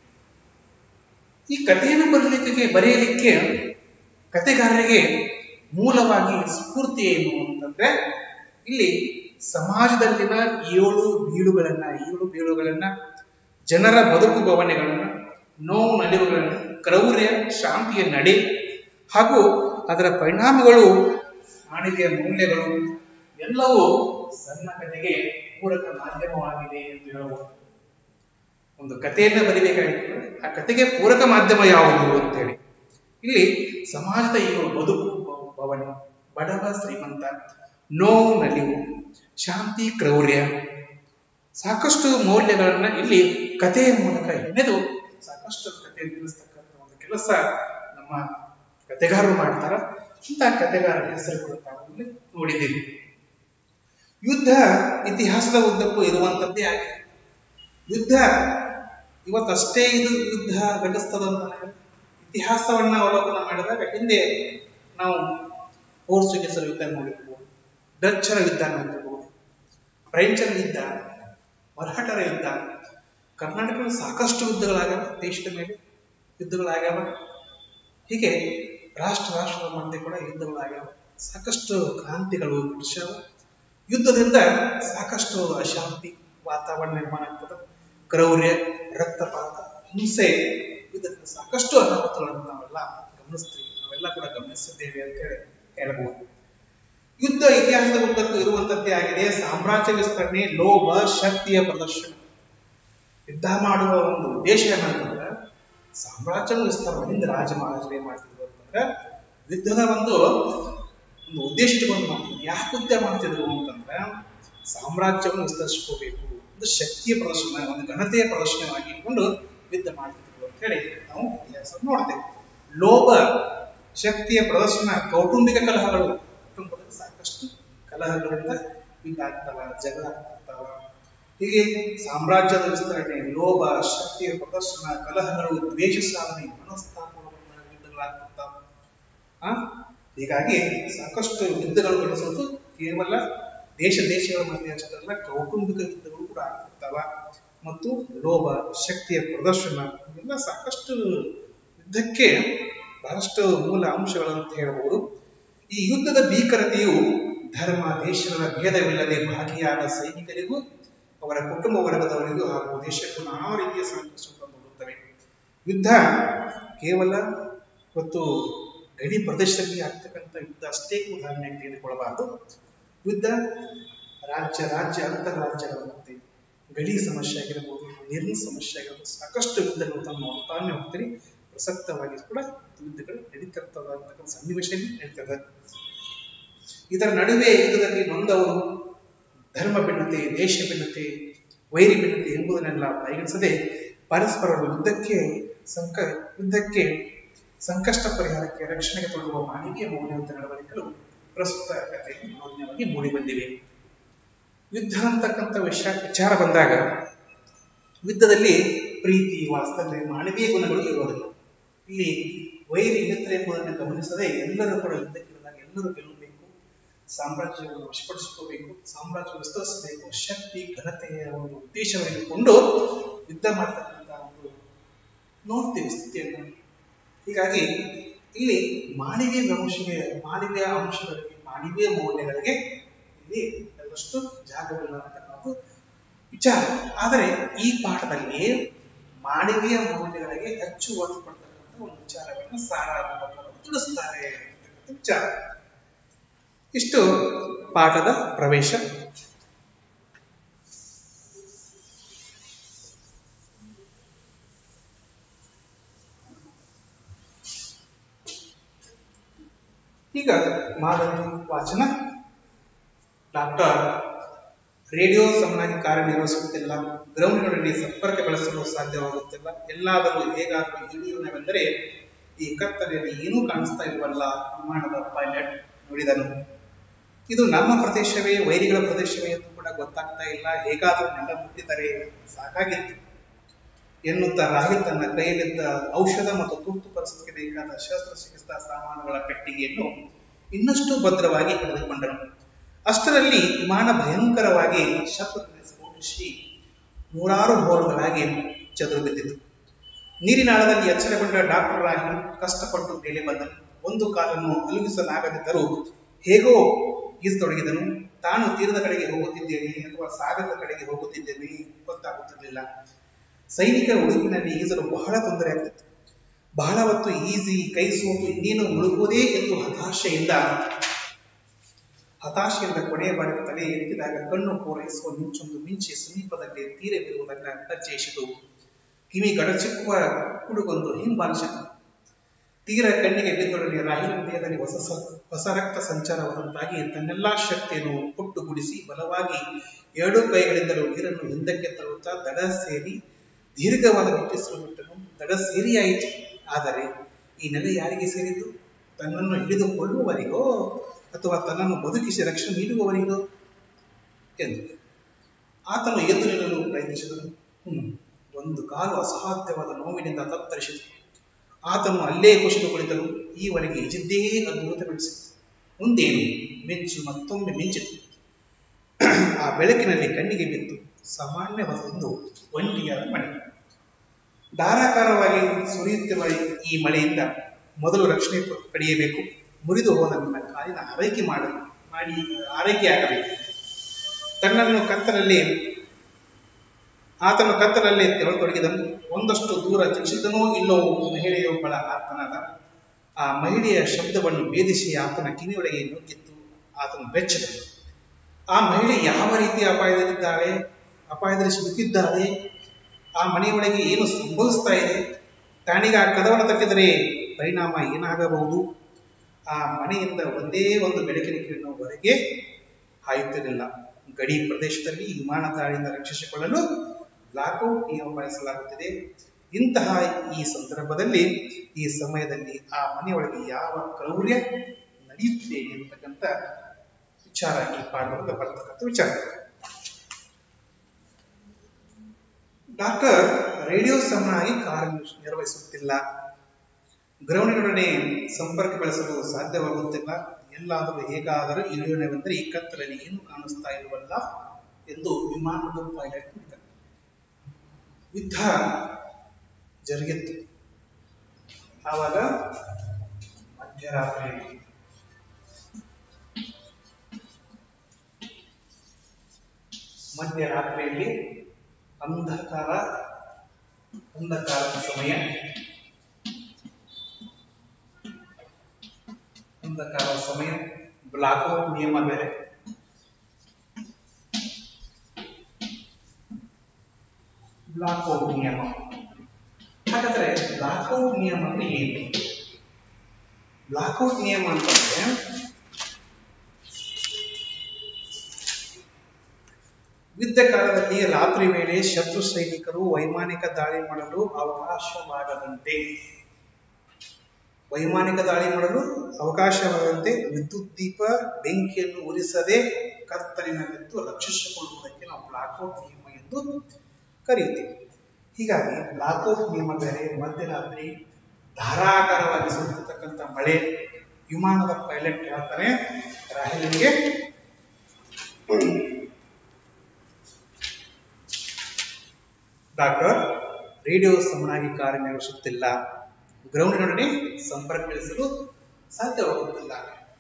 ಈ ಕಥೆಯನ್ನು ಬರೆಯಲಿಕ್ಕೆ ಕಥೆಗಾರರಿಗೆ ಮೂಲವಾಗಿ ಸ್ಫೂರ್ತಿ ಏನು ಅಂತಂದ್ರೆ, ಇಲ್ಲಿ ಸಮಾಜದಲ್ಲಿನ ಏಳು ಬೀಳುಗಳನ್ನ, ಜನರ ಬದುಕು ಭಾವನೆಗಳನ್ನ, ನೋವು ನಲಿವುಗಳನ್ನ, ಕ್ರೌರ್ಯ, ಶಾಂತಿಯ ನಡೆ ಹಾಗೂ ಅದರ ಪರಿಣಾಮಗಳು, ಮಾನವೀಯ ಮೌಲ್ಯಗಳು ಎಲ್ಲವೂ ಸಣ್ಣ ಕಥೆಗೆ ಪೂರಕ ಮಾಧ್ಯಮವಾಗಿದೆ ಎಂದು ಹೇಳಬಹುದು. ಒಂದು ಕಥೆಯನ್ನ ಬರೀಬೇಕಾಗಿತ್ತು, ಆ ಕಥೆಗೆ ಪೂರಕ ಮಾಧ್ಯಮ ಯಾವುದು ಅಂತೇಳಿ ಇಲ್ಲಿ ಸಮಾಜದ ಏಳು ಬದುಕು ಭಾವನೆ, ಬಡವ ಶ್ರೀಮಂತ, ನೋವು ನಲಿವು, ಶಾಂತಿ ಕ್ರೌರ್ಯ, ಸಾಕಷ್ಟು ಮೌಲ್ಯಗಳನ್ನ ಇಲ್ಲಿ ಕಥೆಯ ಮೂಲಕ ಹೆಣೆದು ಸಾಕಷ್ಟು ಕಥೆ ತಿಳಿಸ್ತಕ್ಕಂಥ ಒಂದು ಕೆಲಸ ನಮ್ಮ ಕಥೆಗಾರರು ಮಾಡ್ತಾರ. ಇಂಥ ಕಥೆಗಾರರ ಹೆಸರು ಕೂಡ ತಾವು ನೋಡಿದ್ದೀವಿ. ಯುದ್ಧ ಇತಿಹಾಸದ ಉದ್ದಕ್ಕೂ ಇರುವಂತದ್ದೇ ಆಗಿದೆ. ಯುದ್ಧ ಇವತ್ತಷ್ಟೇ ಇದು ಯುದ್ಧ ಘಟಿಸ್ತದಂತ ಇತಿಹಾಸವನ್ನ ಅವಲೋಕನ ಮಾಡಿದಾಗ ಹಿಂದೆ ನಾವು ಪೋರ್ಚುಗೀಸರ ಯುದ್ಧ ನೋಡಿರ್ಬೋದು, ಡಚ್ಚರ ಯುದ್ಧ ನೋಡಿರ್ಬೋದು, ಫ್ರೆಂಚರ ಯುದ್ಧ, ಮರಾಠರ ಯುದ್ಧ, ಕರ್ನಾಟಕದಲ್ಲಿ ಸಾಕಷ್ಟು ಯುದ್ಧಗಳಾಗ್ಯಾವ, ದೇಶದ ಮೇಲೆ ಯುದ್ಧಗಳಾಗ್ಯಾವ. ಹೀಗೆ ರಾಷ್ಟ್ರದ ಮಧ್ಯೆ ಕೂಡ ಯುದ್ಧಗಳಾಗ್ಯಾವ. ಸಾಕಷ್ಟು ಕ್ರಾಂತಿಗಳು ಘಟಿಸ್ಯಾವ. ಯುದ್ಧದಿಂದ ಸಾಕಷ್ಟು ಅಶಾಂತಿ ವಾತಾವರಣ ನಿರ್ಮಾಣ ಆಗ್ತದೆ. ಕ್ರೌರ್ಯ, ರಕ್ತಪಾತ, ಹಿಂಸೆ, ಯುದ್ಧದಿಂದ ಸಾಕಷ್ಟು ಅನಾಹುತಗಳನ್ನು ನಾವೆಲ್ಲ ಗಮನಿಸ್ತೀವಿ, ನಾವೆಲ್ಲ ಕೂಡ ಗಮನಿಸಿದ್ದೇವೆ ಅಂತ ಹೇಳಬಹುದು. ಯುದ್ಧ ಇತಿಹಾಸದ ಉದ್ದಕ್ಕೂ ಇರುವಂತದ್ದೇ ಆಗಿದೆ. ಸಾಮ್ರಾಜ್ಯ ವಿಸ್ತರಣೆ, ಲೋಭ, ಶಕ್ತಿಯ ಪ್ರದರ್ಶನ. ಯುದ್ಧ ಮಾಡುವ ಒಂದು ಉದ್ದೇಶ ಏನಂತಂದ್ರೆ ಸಾಮ್ರಾಜ್ಯ ವಿಸ್ತರಣೆ. ಹಿಂದೆ ರಾಜ ಮಹಾರಾಜರು ಏನ್ ಮಾಡ್ತಿದ್ರು ಅಂತಂದ್ರೆ ಯುದ್ಧದ ಒಂದು ಉದ್ದೇಶ ಇಟ್ಕೊಂಡು ಮಾಡ್ತಿದ್ರು. ಯಾಕೆ ಯುದ್ಧ ಮಾಡ್ತಿದ್ರು ಅಂತಂದ್ರೆ ಸಾಮ್ರಾಜ್ಯವನ್ನು ವಿಸ್ತರಿಸ್ಕೋಬೇಕು, ಒಂದು ಶಕ್ತಿಯ ಪ್ರದರ್ಶನ, ಒಂದು ಘನತೆಯ ಪ್ರದರ್ಶನವಾಗಿ ಇಟ್ಕೊಂಡು ಯುದ್ಧ ಮಾಡ್ತಿದ್ರು ಅಂತ ಹೇಳಿ ನಾವು ಇತಿಹಾಸ ನೋಡ್ತೇವೆ. ಲೋಭ, ಶಕ್ತಿಯ ಪ್ರದರ್ಶನ, ಕೌಟುಂಬಿಕ ಕಲಹಗಳು, ಕುಟುಂಬದಲ್ಲಿ ಸಾಕಷ್ಟು ಕಲಹಗಳಿಂದ ಯುದ್ಧ ಆಗ್ತಾವ, ಜಗಳ ಆಗ್ತಾವ. ಹೀಗೆ ಸಾಮ್ರಾಜ್ಯದ ವಿಸ್ತರಣೆ, ಲೋಭ, ಶಕ್ತಿಯ ಪ್ರದರ್ಶನ, ಕಲಹಗಳು, ದ್ವೇಷ ಸಾಧನೆ, ಮನಸ್ತಾಪಗಳನ್ನ ಯುದ್ಧಗಳಾಗ್ತಾವ. ಹೀಗಾಗಿ ಸಾಕಷ್ಟು ಯುದ್ಧಗಳು ಘಟಿಸೋದು ಕೇವಲ ದೇಶಗಳ ಮಧ್ಯೆ ಅಷ್ಟಲ್ಲ, ಕೌಟುಂಬಿಕ ಯುದ್ಧಗಳು ಕೂಡ ಆಗ್ತಿರ್ತಾವ. ಮತ್ತು ಲೋಭ, ಶಕ್ತಿಯ ಪ್ರದರ್ಶನ, ಇವೆಲ್ಲ ಸಾಕಷ್ಟು ಯುದ್ಧಕ್ಕೆ ಬಹಳಷ್ಟು ಮೂಲ ಅಂಶಗಳಂತ ಹೇಳಬಹುದು. ಈ ಯುದ್ಧದ ಭೀಕರತೆಯು ಧರ್ಮ ದೇಶಗಳ ಭೇದವಿಲ್ಲದೆ ಭಾಗಿಯಾದ ಸೈನಿಕರಿಗೂ ಅವರ ಕುಟುಂಬ ವರ್ಗದವರಿಗೂ ಹಾಗೂ ದೇಶಕ್ಕೂ ನಾನಾ ರೀತಿಯ ಸಂಕಷ್ಟಗಳನ್ನು ನೋಡುತ್ತವೆ. ಯುದ್ಧ ಕೇವಲ ಇವತ್ತು ಗಡಿ ಪ್ರದೇಶದಲ್ಲಿ ಆಗ್ತಕ್ಕಂಥ ಯುದ್ಧ ಅಷ್ಟೇ ಉದಾಹರಣೆಗೆ ತೆಗೆದುಕೊಳ್ಳಬಾರದು. ಯುದ್ಧ ರಾಜ್ಯ ಅಂತರ್ರಾಜ್ಯಗಳ ಮಧ್ಯೆ ಗಡಿ ಸಮಸ್ಯೆ ಆಗಿರಬಹುದು, ನೀರಿನ ಸಮಸ್ಯೆ ಆಗಿರಬಹುದು, ಸಾಕಷ್ಟು ಯುದ್ಧಗಳು ತಾವು ನೋಡ್ತಾನೆ ಹೋಗ್ತೀರಿ. ಪ್ರಸಕ್ತವಾಗಿ ಕೂಡ ಯುದ್ಧಗಳು ನಡೀತಿರ್ತಕ್ಕಂಥ ಸನ್ನಿವೇಶದಲ್ಲಿ ನಡೀತದೆ. ಇದರ ನಡುವೆ ಯುದ್ಧದಲ್ಲಿ ನೊಂದವರು ಧರ್ಮ ಭಿನ್ನತೆ, ದೇಶ ಭಿನ್ನತೆ, ವೈರಿ ಭಿನ್ನತೆ ಎಂಬುದನ್ನೆಲ್ಲ ಪರಿಗಣಿಸದೆ ಪರಸ್ಪರ ಯುದ್ಧಕ್ಕೆ ಸಂಕಷ್ಟ ಪರಿಹಾರಕ್ಕೆ ರಕ್ಷಣೆಗೆ ತೊಡಗುವ ಮಾನವೀಯ ಮೌಲ್ಯಯುತ ನಡವಳಿಕೆಗಳು ಪ್ರಸ್ತುತ ಕಥೆಯಲ್ಲಿ ಮೌಲ್ಯವಾಗಿ ಮೂಡಿಬಂದಿವೆ. ಯುದ್ಧ ಅಂತಕ್ಕಂಥ ವಿಚಾರ ಬಂದಾಗ ಯುದ್ಧದಲ್ಲಿ ಪ್ರೀತಿ, ವಾತ್ಸಲ್ಯ, ಮಾನವೀಯ ಗುಣಗಳು ಇರುವುದಿಲ್ಲ. ಇಲ್ಲಿ ವೈರಿ ಮಿತ್ರ ಎಂಬುದನ್ನು ಗಮನಿಸದೆ ಎಲ್ಲರೂ ಕೂಡ ಯುದ್ಧಕ್ಕಿಳಿದಾಗ ಎಲ್ಲರೂ ಗೆಲ್ಲಬೇಕು, ಸಾಮ್ರಾಜ್ಯವನ್ನು ವಶಪಡಿಸಿಕೋಬೇಕು, ಸಾಮ್ರಾಜ್ಯ ವಿಸ್ತರಿಸಬೇಕು, ಶಕ್ತಿ ಘನತೆಯ ಒಂದು ಉದ್ದೇಶವಾಗಿಟ್ಟುಕೊಂಡು ಯುದ್ಧ ಮಾಡ್ತಕ್ಕಂಥ ಒಂದು ನೋಡ್ತೀವಿ ಸ್ಥಿತಿಯನ್ನು. ಹೀಗಾಗಿ ಇಲ್ಲಿ ಮಾನವೀಯ ಅಂಶಗಳಿಗೆ, ಮಾನವೀಯ ಮೌಲ್ಯಗಳಿಗೆ ಇಲ್ಲಿ ಎಲ್ಲಷ್ಟು ಜಾಗವಿಲ್ಲ ಅಂತಕ್ಕಂಥದ್ದು ವಿಚಾರ. ಆದರೆ ಈ ಪಾಠದಲ್ಲಿ ಮಾನವೀಯ ಮೌಲ್ಯಗಳಿಗೆ ಹೆಚ್ಚು ಒತ್ತು ಕೊಡ್ತಕ್ಕಂಥ ಒಂದು ವಿಚಾರವನ್ನು ಸಾರಾಂಶವಾಗಿ ತಿಳಿಸ್ತಾರೆ ಅಂತಕ್ಕಂಥ ವಿಚಾರ. ಇಷ್ಟು ಪಾಠದ ಪ್ರವೇಶ. ಈಗ ಮಾದರಿ ವಾಚನ. ಡಾಕ್ಟರ್ ರೇಡಿಯೋ ಸಮನಾಗಿ ಕಾರ್ಯನಿರ್ವಹಿಸುತ್ತಿಲ್ಲ, ಗ್ರೌಂಡ್ಗಳಲ್ಲಿ ಸಂಪರ್ಕ ಬೆಳೆಸಲು ಸಾಧ್ಯವಾಗುತ್ತಿಲ್ಲ, ಎಲ್ಲಾದರೂ ಹೇಗಾದರೂ ಇಳಿಯುವುದೆಂದರೆ ಈ ಕತ್ತಲೆಯಲ್ಲಿ ಏನೂ ಕಾಣಿಸ್ತಾ ಇಲ್ವಲ್ಲ, ವಿಮಾನದ ಪೈಲಟ್ ನುಡಿದನು. ಇದು ನಮ್ಮ ಪ್ರದೇಶವೇ ವೈರಿಗಳ ಪ್ರದೇಶವೇ ಎಂದು ಕೂಡ ಗೊತ್ತಾಗ್ತಾ ಇಲ್ಲ, ಹೇಗಾದರೂ ನೆಲ ಮುಟ್ಟಿದರೆ ಸಾಕಾಗಿತ್ತು ಎನ್ನುತ್ತಾ ರಾಹಿ ತನ್ನ ಕೈಯಲ್ಲಿದ್ದ ಔಷಧ ಮತ್ತು ತುರ್ತು ಪರಿಸ್ಥಿತಿಗೆ ಬೇಕಾದ ಶಸ್ತ್ರಚಿಕಿತ್ಸಾ ಸಾಮಾನುಗಳ ಪೆಟ್ಟಿಗೆಯನ್ನು ಇನ್ನಷ್ಟು ಭದ್ರವಾಗಿ ಹಿಡಿದುಕೊಂಡನು. ಅಷ್ಟರಲ್ಲಿ ವಿಮಾನ ಭಯಂಕರವಾಗಿ ಶಬ್ದದಲ್ಲಿ ಸ್ಫೋಟಿಸಿ ನೂರಾರು ಹೋಳುಗಳಾಗಿ ಚದುರು ಬಿದ್ದಿತು. ನೀರಿನಾಳದಲ್ಲಿ ಎಚ್ಚರಗೊಂಡ ಡಾಕ್ಟರ್ ರಾಹಿ ಕಷ್ಟಪಟ್ಟು ಮೇಲೆ ಬಂದನು. ಒಂದು ಕಾಲನ್ನು ಅಲುಗಿಸಲಾಗದಿದ್ದರೂ ಹೇಗೋ ಈಜತೊಡಗಿದನು. ತಾನು ತೀರದ ಕಡೆಗೆ ಹೋಗುತ್ತಿದ್ದೇನೆ ಅಥವಾ ಸಾಗರದ ಕಡೆಗೆ ಹೋಗುತ್ತಿದ್ದೇನೆ ಗೊತ್ತಾಗುತ್ತಿರಲಿಲ್ಲ. ಸೈನಿಕರ ಉಡುಪಿನಲ್ಲಿ ಈಜಲು ಬಹಳ ತೊಂದರೆ ಆಗ್ತಿತ್ತು. ಬಹಳ ಹೊತ್ತು ಈಜಿ ಕೈ ಸೋತು ಇನ್ನೇನು ಮುಳುಗುವುದೇ ಎಂದು ಹತಾಶೆಯಿಂದ ಕೊನೆಯ ಬಾರಿಗೆ ತಲೆ ಎತ್ತಿದಾಗ ಕಣ್ಣು ಪೂರೈಸುವ ಮಿಂಚೊಂದು ಮಿಂಚಿ ಸಮೀಪದಲ್ಲಿ ತೀರವಿರುವುದನ್ನು ಪರಿಚಯಿಸಿತು. ಕಿವಿ ಗಡಚಿಕ್ಕುವ ಕುಡುಗೊಂದು ಹಿಂಬಾಲಿಸಿತು. ತೀರ ಕಣ್ಣಿಗೆ ಬಿದ್ದೊಡನೆ ರಾಹಿ ಹೃದಯದಲ್ಲಿ ಹೊಸ ರಕ್ತ ಸಂಚಾರವಾದಂತಾಗಿ ತನ್ನೆಲ್ಲಾ ಶಕ್ತಿಯನ್ನು ಒಟ್ಟುಗೂಡಿಸಿ ಬಲವಾಗಿ 2 ಕೈಗಳಿಂದಲೂ ನೀರನ್ನು ಹಿಂದಕ್ಕೆ ತರುತ್ತಾ ದಡ ಸೇರಿ ದೀರ್ಘವಾದ ನಿಟ್ಟುಸಿರು ಬಿಟ್ಟನು. ದಡ ಸೇರಿಯಾಯಿತು. ಆದರೆ ಈ ನೆಲೆ ಯಾರಿಗೆ ಸೇರಿದ್ದು? ತನ್ನನ್ನು ಹಿಡಿದುಕೊಳ್ಳುವವರಿಗೋ ಅಥವಾ ತನ್ನನ್ನು ಬದುಕಿಸಿ ರಕ್ಷಣೆ ನೀಡುವವರಿಗೋ ಎಂದು ಆತನು ಎದ್ದು ನಿಲ್ಲಲು ಪ್ರಯತ್ನಿಸಿದನು. ಒಂದು ಕಾಲು ಅಸಾಧ್ಯವಾದ ನೋವಿನಿಂದ ತತ್ತರಿಸಿತು. ಆತನು ಅಲ್ಲೇ ಕುಸಿದು ಕುಳಿತನು. ಈವರೆಗೆ ಈಜಿದ್ದೇ ಅದ್ಭುತವೆನಿಸಿತು. ಮುಂದೇನು? ಮಿಂಚು ಮತ್ತೊಮ್ಮೆ ಮಿಂಚಿತು. ಆ ಬೆಳಕಿನಲ್ಲಿ ಕಣ್ಣಿಗೆ ಬಿತ್ತು ಸಾಮಾನ್ಯವಾದೊಂದು ಒಂಟಿಯಾದ ಮಳೆ. ಧಾರಾಕಾರವಾಗಿ ಸುರಿಯುತ್ತಿರುವ ಈ ಮಳೆಯಿಂದ ಮೊದಲು ರಕ್ಷಣೆ ಪಡೆಯಬೇಕು. ಮುರಿದು ಹೋದ ನನ್ನ ಕಾಲಿನ ಆರೈಕೆ ಆಗಬೇಕು. ಆತನು ಕತ್ತಲಲ್ಲಿ ತೆರಳತೊಡಗಿದನು. ಒಂದಷ್ಟು ದೂರ ಚಲಿಸಿದನೋ ಇಲ್ಲವೋ ಮಹಿಳೆಯೊಬ್ಬಳ ಆತನಾದ. ಆ ಮಹಿಳೆಯ ಶಬ್ದವನ್ನು ಭೇದಿಸಿ ಆತನ ಕಿವಿಯೊಳಗೆ ನುಗ್ಗಿತ್ತು. ಆತನು ಬೆಚ್ಚದನು. ಆ ಮಹಿಳೆ ಯಾವ ರೀತಿಯ ಅಪಾಯದಲ್ಲಿ ಸಿಲುಕಿದ್ದಾಳೆ? ಆ ಮನೆಯೊಳಗೆ ಏನು ಸಂಭವಿಸ್ತಾ ಇದೆ? ತಾನೀಗ ಆ ಕದವನ್ನು ತಟ್ಟಿದರೆ ಪರಿಣಾಮ ಏನಾಗಬಹುದು? ಆ ಮನೆಯಿಂದ ಒಂದೇ ಒಂದು ಬೆಳಕಿನ ಕಿರಣವು ಹೊರಗೆ ಹಾಯುತ್ತಿರಲಿಲ್ಲ. ಗಡಿ ಪ್ರದೇಶದಲ್ಲಿ ವಿಮಾನ ದಾಳಿಯಿಂದ ರಕ್ಷಿಸಿಕೊಳ್ಳಲು ಬ್ಲಾಕ್ಔಟ್ ನಿಯಮ ಪಾಲಿಸಲಾಗುತ್ತಿದೆ. ಇಂತಹ ಈ ಸಂದರ್ಭದಲ್ಲಿ, ಈ ಸಮಯದಲ್ಲಿ ಆ ಮನೆಯೊಳಗೆ ಯಾವ ಕ್ರೌರ್ಯ ನಡೆಯುತ್ತಿದೆ ಎಂಬತಕ್ಕಂಥ ವಿಚಾರ ಈ ಪಾಠದಿಂದ ಬರ್ತಕ್ಕಂಥ ವಿಚಾರ. ಡಾಕ್ಟರ್ ರೇಡಿಯೋ ಸಮನಾಗಿ ಕಾರ್ಯನಿರ್ವಹಿಸುತ್ತಿಲ್ಲ, ಗ್ರೌಂಡಿನೊಡನೆ ಸಂಪರ್ಕ ಬೆಳೆಸಲು ಸಾಧ್ಯವಾಗುತ್ತಿಲ್ಲ, ಎಲ್ಲಾದರೂ ಹೇಗಾದರೂ ಇಳಿಯೋಣವೆಂದರೆ ಈ ಕತ್ತಲಲ್ಲಿ ಏನು ಕಾಣಿಸ್ತಾ ಇರುವಲ್ಲ ಎಂದು ವಿಮಾನದ ಪೈಲಟ್ ನುಡಿದ. ಯುದ್ಧ ಜರುಗಿತ್ತು. ಆವಾಗ ಮಧ್ಯರಾತ್ರಿ ಮಧ್ಯರಾತ್ರಿಯಲ್ಲಿ ಅಂಧಕಾರದ ಸಮಯ, ಬ್ಲಾಕ್ಔಟ್ ನಿಯಮ ಬೇರೆ. ಬ್ಲಾಕ್ಔಟ್ ನಿಯಮ ಹಾಗಾದ್ರೆ ಬ್ಲಾಕ್ಔಟ್ ನಿಯಮ ಅಂದ್ರೆ ಏನು? ಬ್ಲಾಕ್ಔಟ್ ನಿಯಮ ಅಂತಂದ್ರೆ ಯುದ್ಧ ಕಾಲದಲ್ಲಿ ರಾತ್ರಿ ವೇಳೆ ಶತ್ರು ಸೈನಿಕರು ವೈಮಾನಿಕ ದಾಳಿ ಮಾಡಲು ಅವಕಾಶವಾಗದಂತೆ ವಿದ್ಯುತ್ ದೀಪ ಬೆಂಕಿಯನ್ನು ಉರಿಸದೆ ಕತ್ತಲಿನಲ್ಲಿದ್ದು ರಕ್ಷಿಸಿಕೊಳ್ಳುವುದಕ್ಕೆ ನಾವು ಬ್ಲಾಕ್ಔಟ್ ನಿಯಮ ಎಂದು ಕರೆಯುತ್ತೇವೆ. ಹೀಗಾಗಿ ಬ್ಲಾಕ್ಔಟ್ ನಿಯಮ ಬೇರೆ. ಮಧ್ಯರಾತ್ರಿ ಧಾರಾಕಾರವಾಗಿ ಸುರಿತಕ್ಕಂಥ ಮಳೆ, ವಿಮಾನದ ಪೈಲಟ್ ಹೇಳ್ತಾನೆ ರಾಹಿಲ್ಗೆ ಡಾಕ್ಟರ್ ರೇಡಿಯೋ ಸಮನಾಗಿ ಕಾರ್ಯನಿರ್ವಹಿಸುತ್ತಿಲ್ಲ, ಗ್ರೌಂಡಿನೊಡನೆ ಸಂಪರ್ಕಿಸಲು ಸಾಧ್ಯವಾಗುತ್ತಿಲ್ಲ,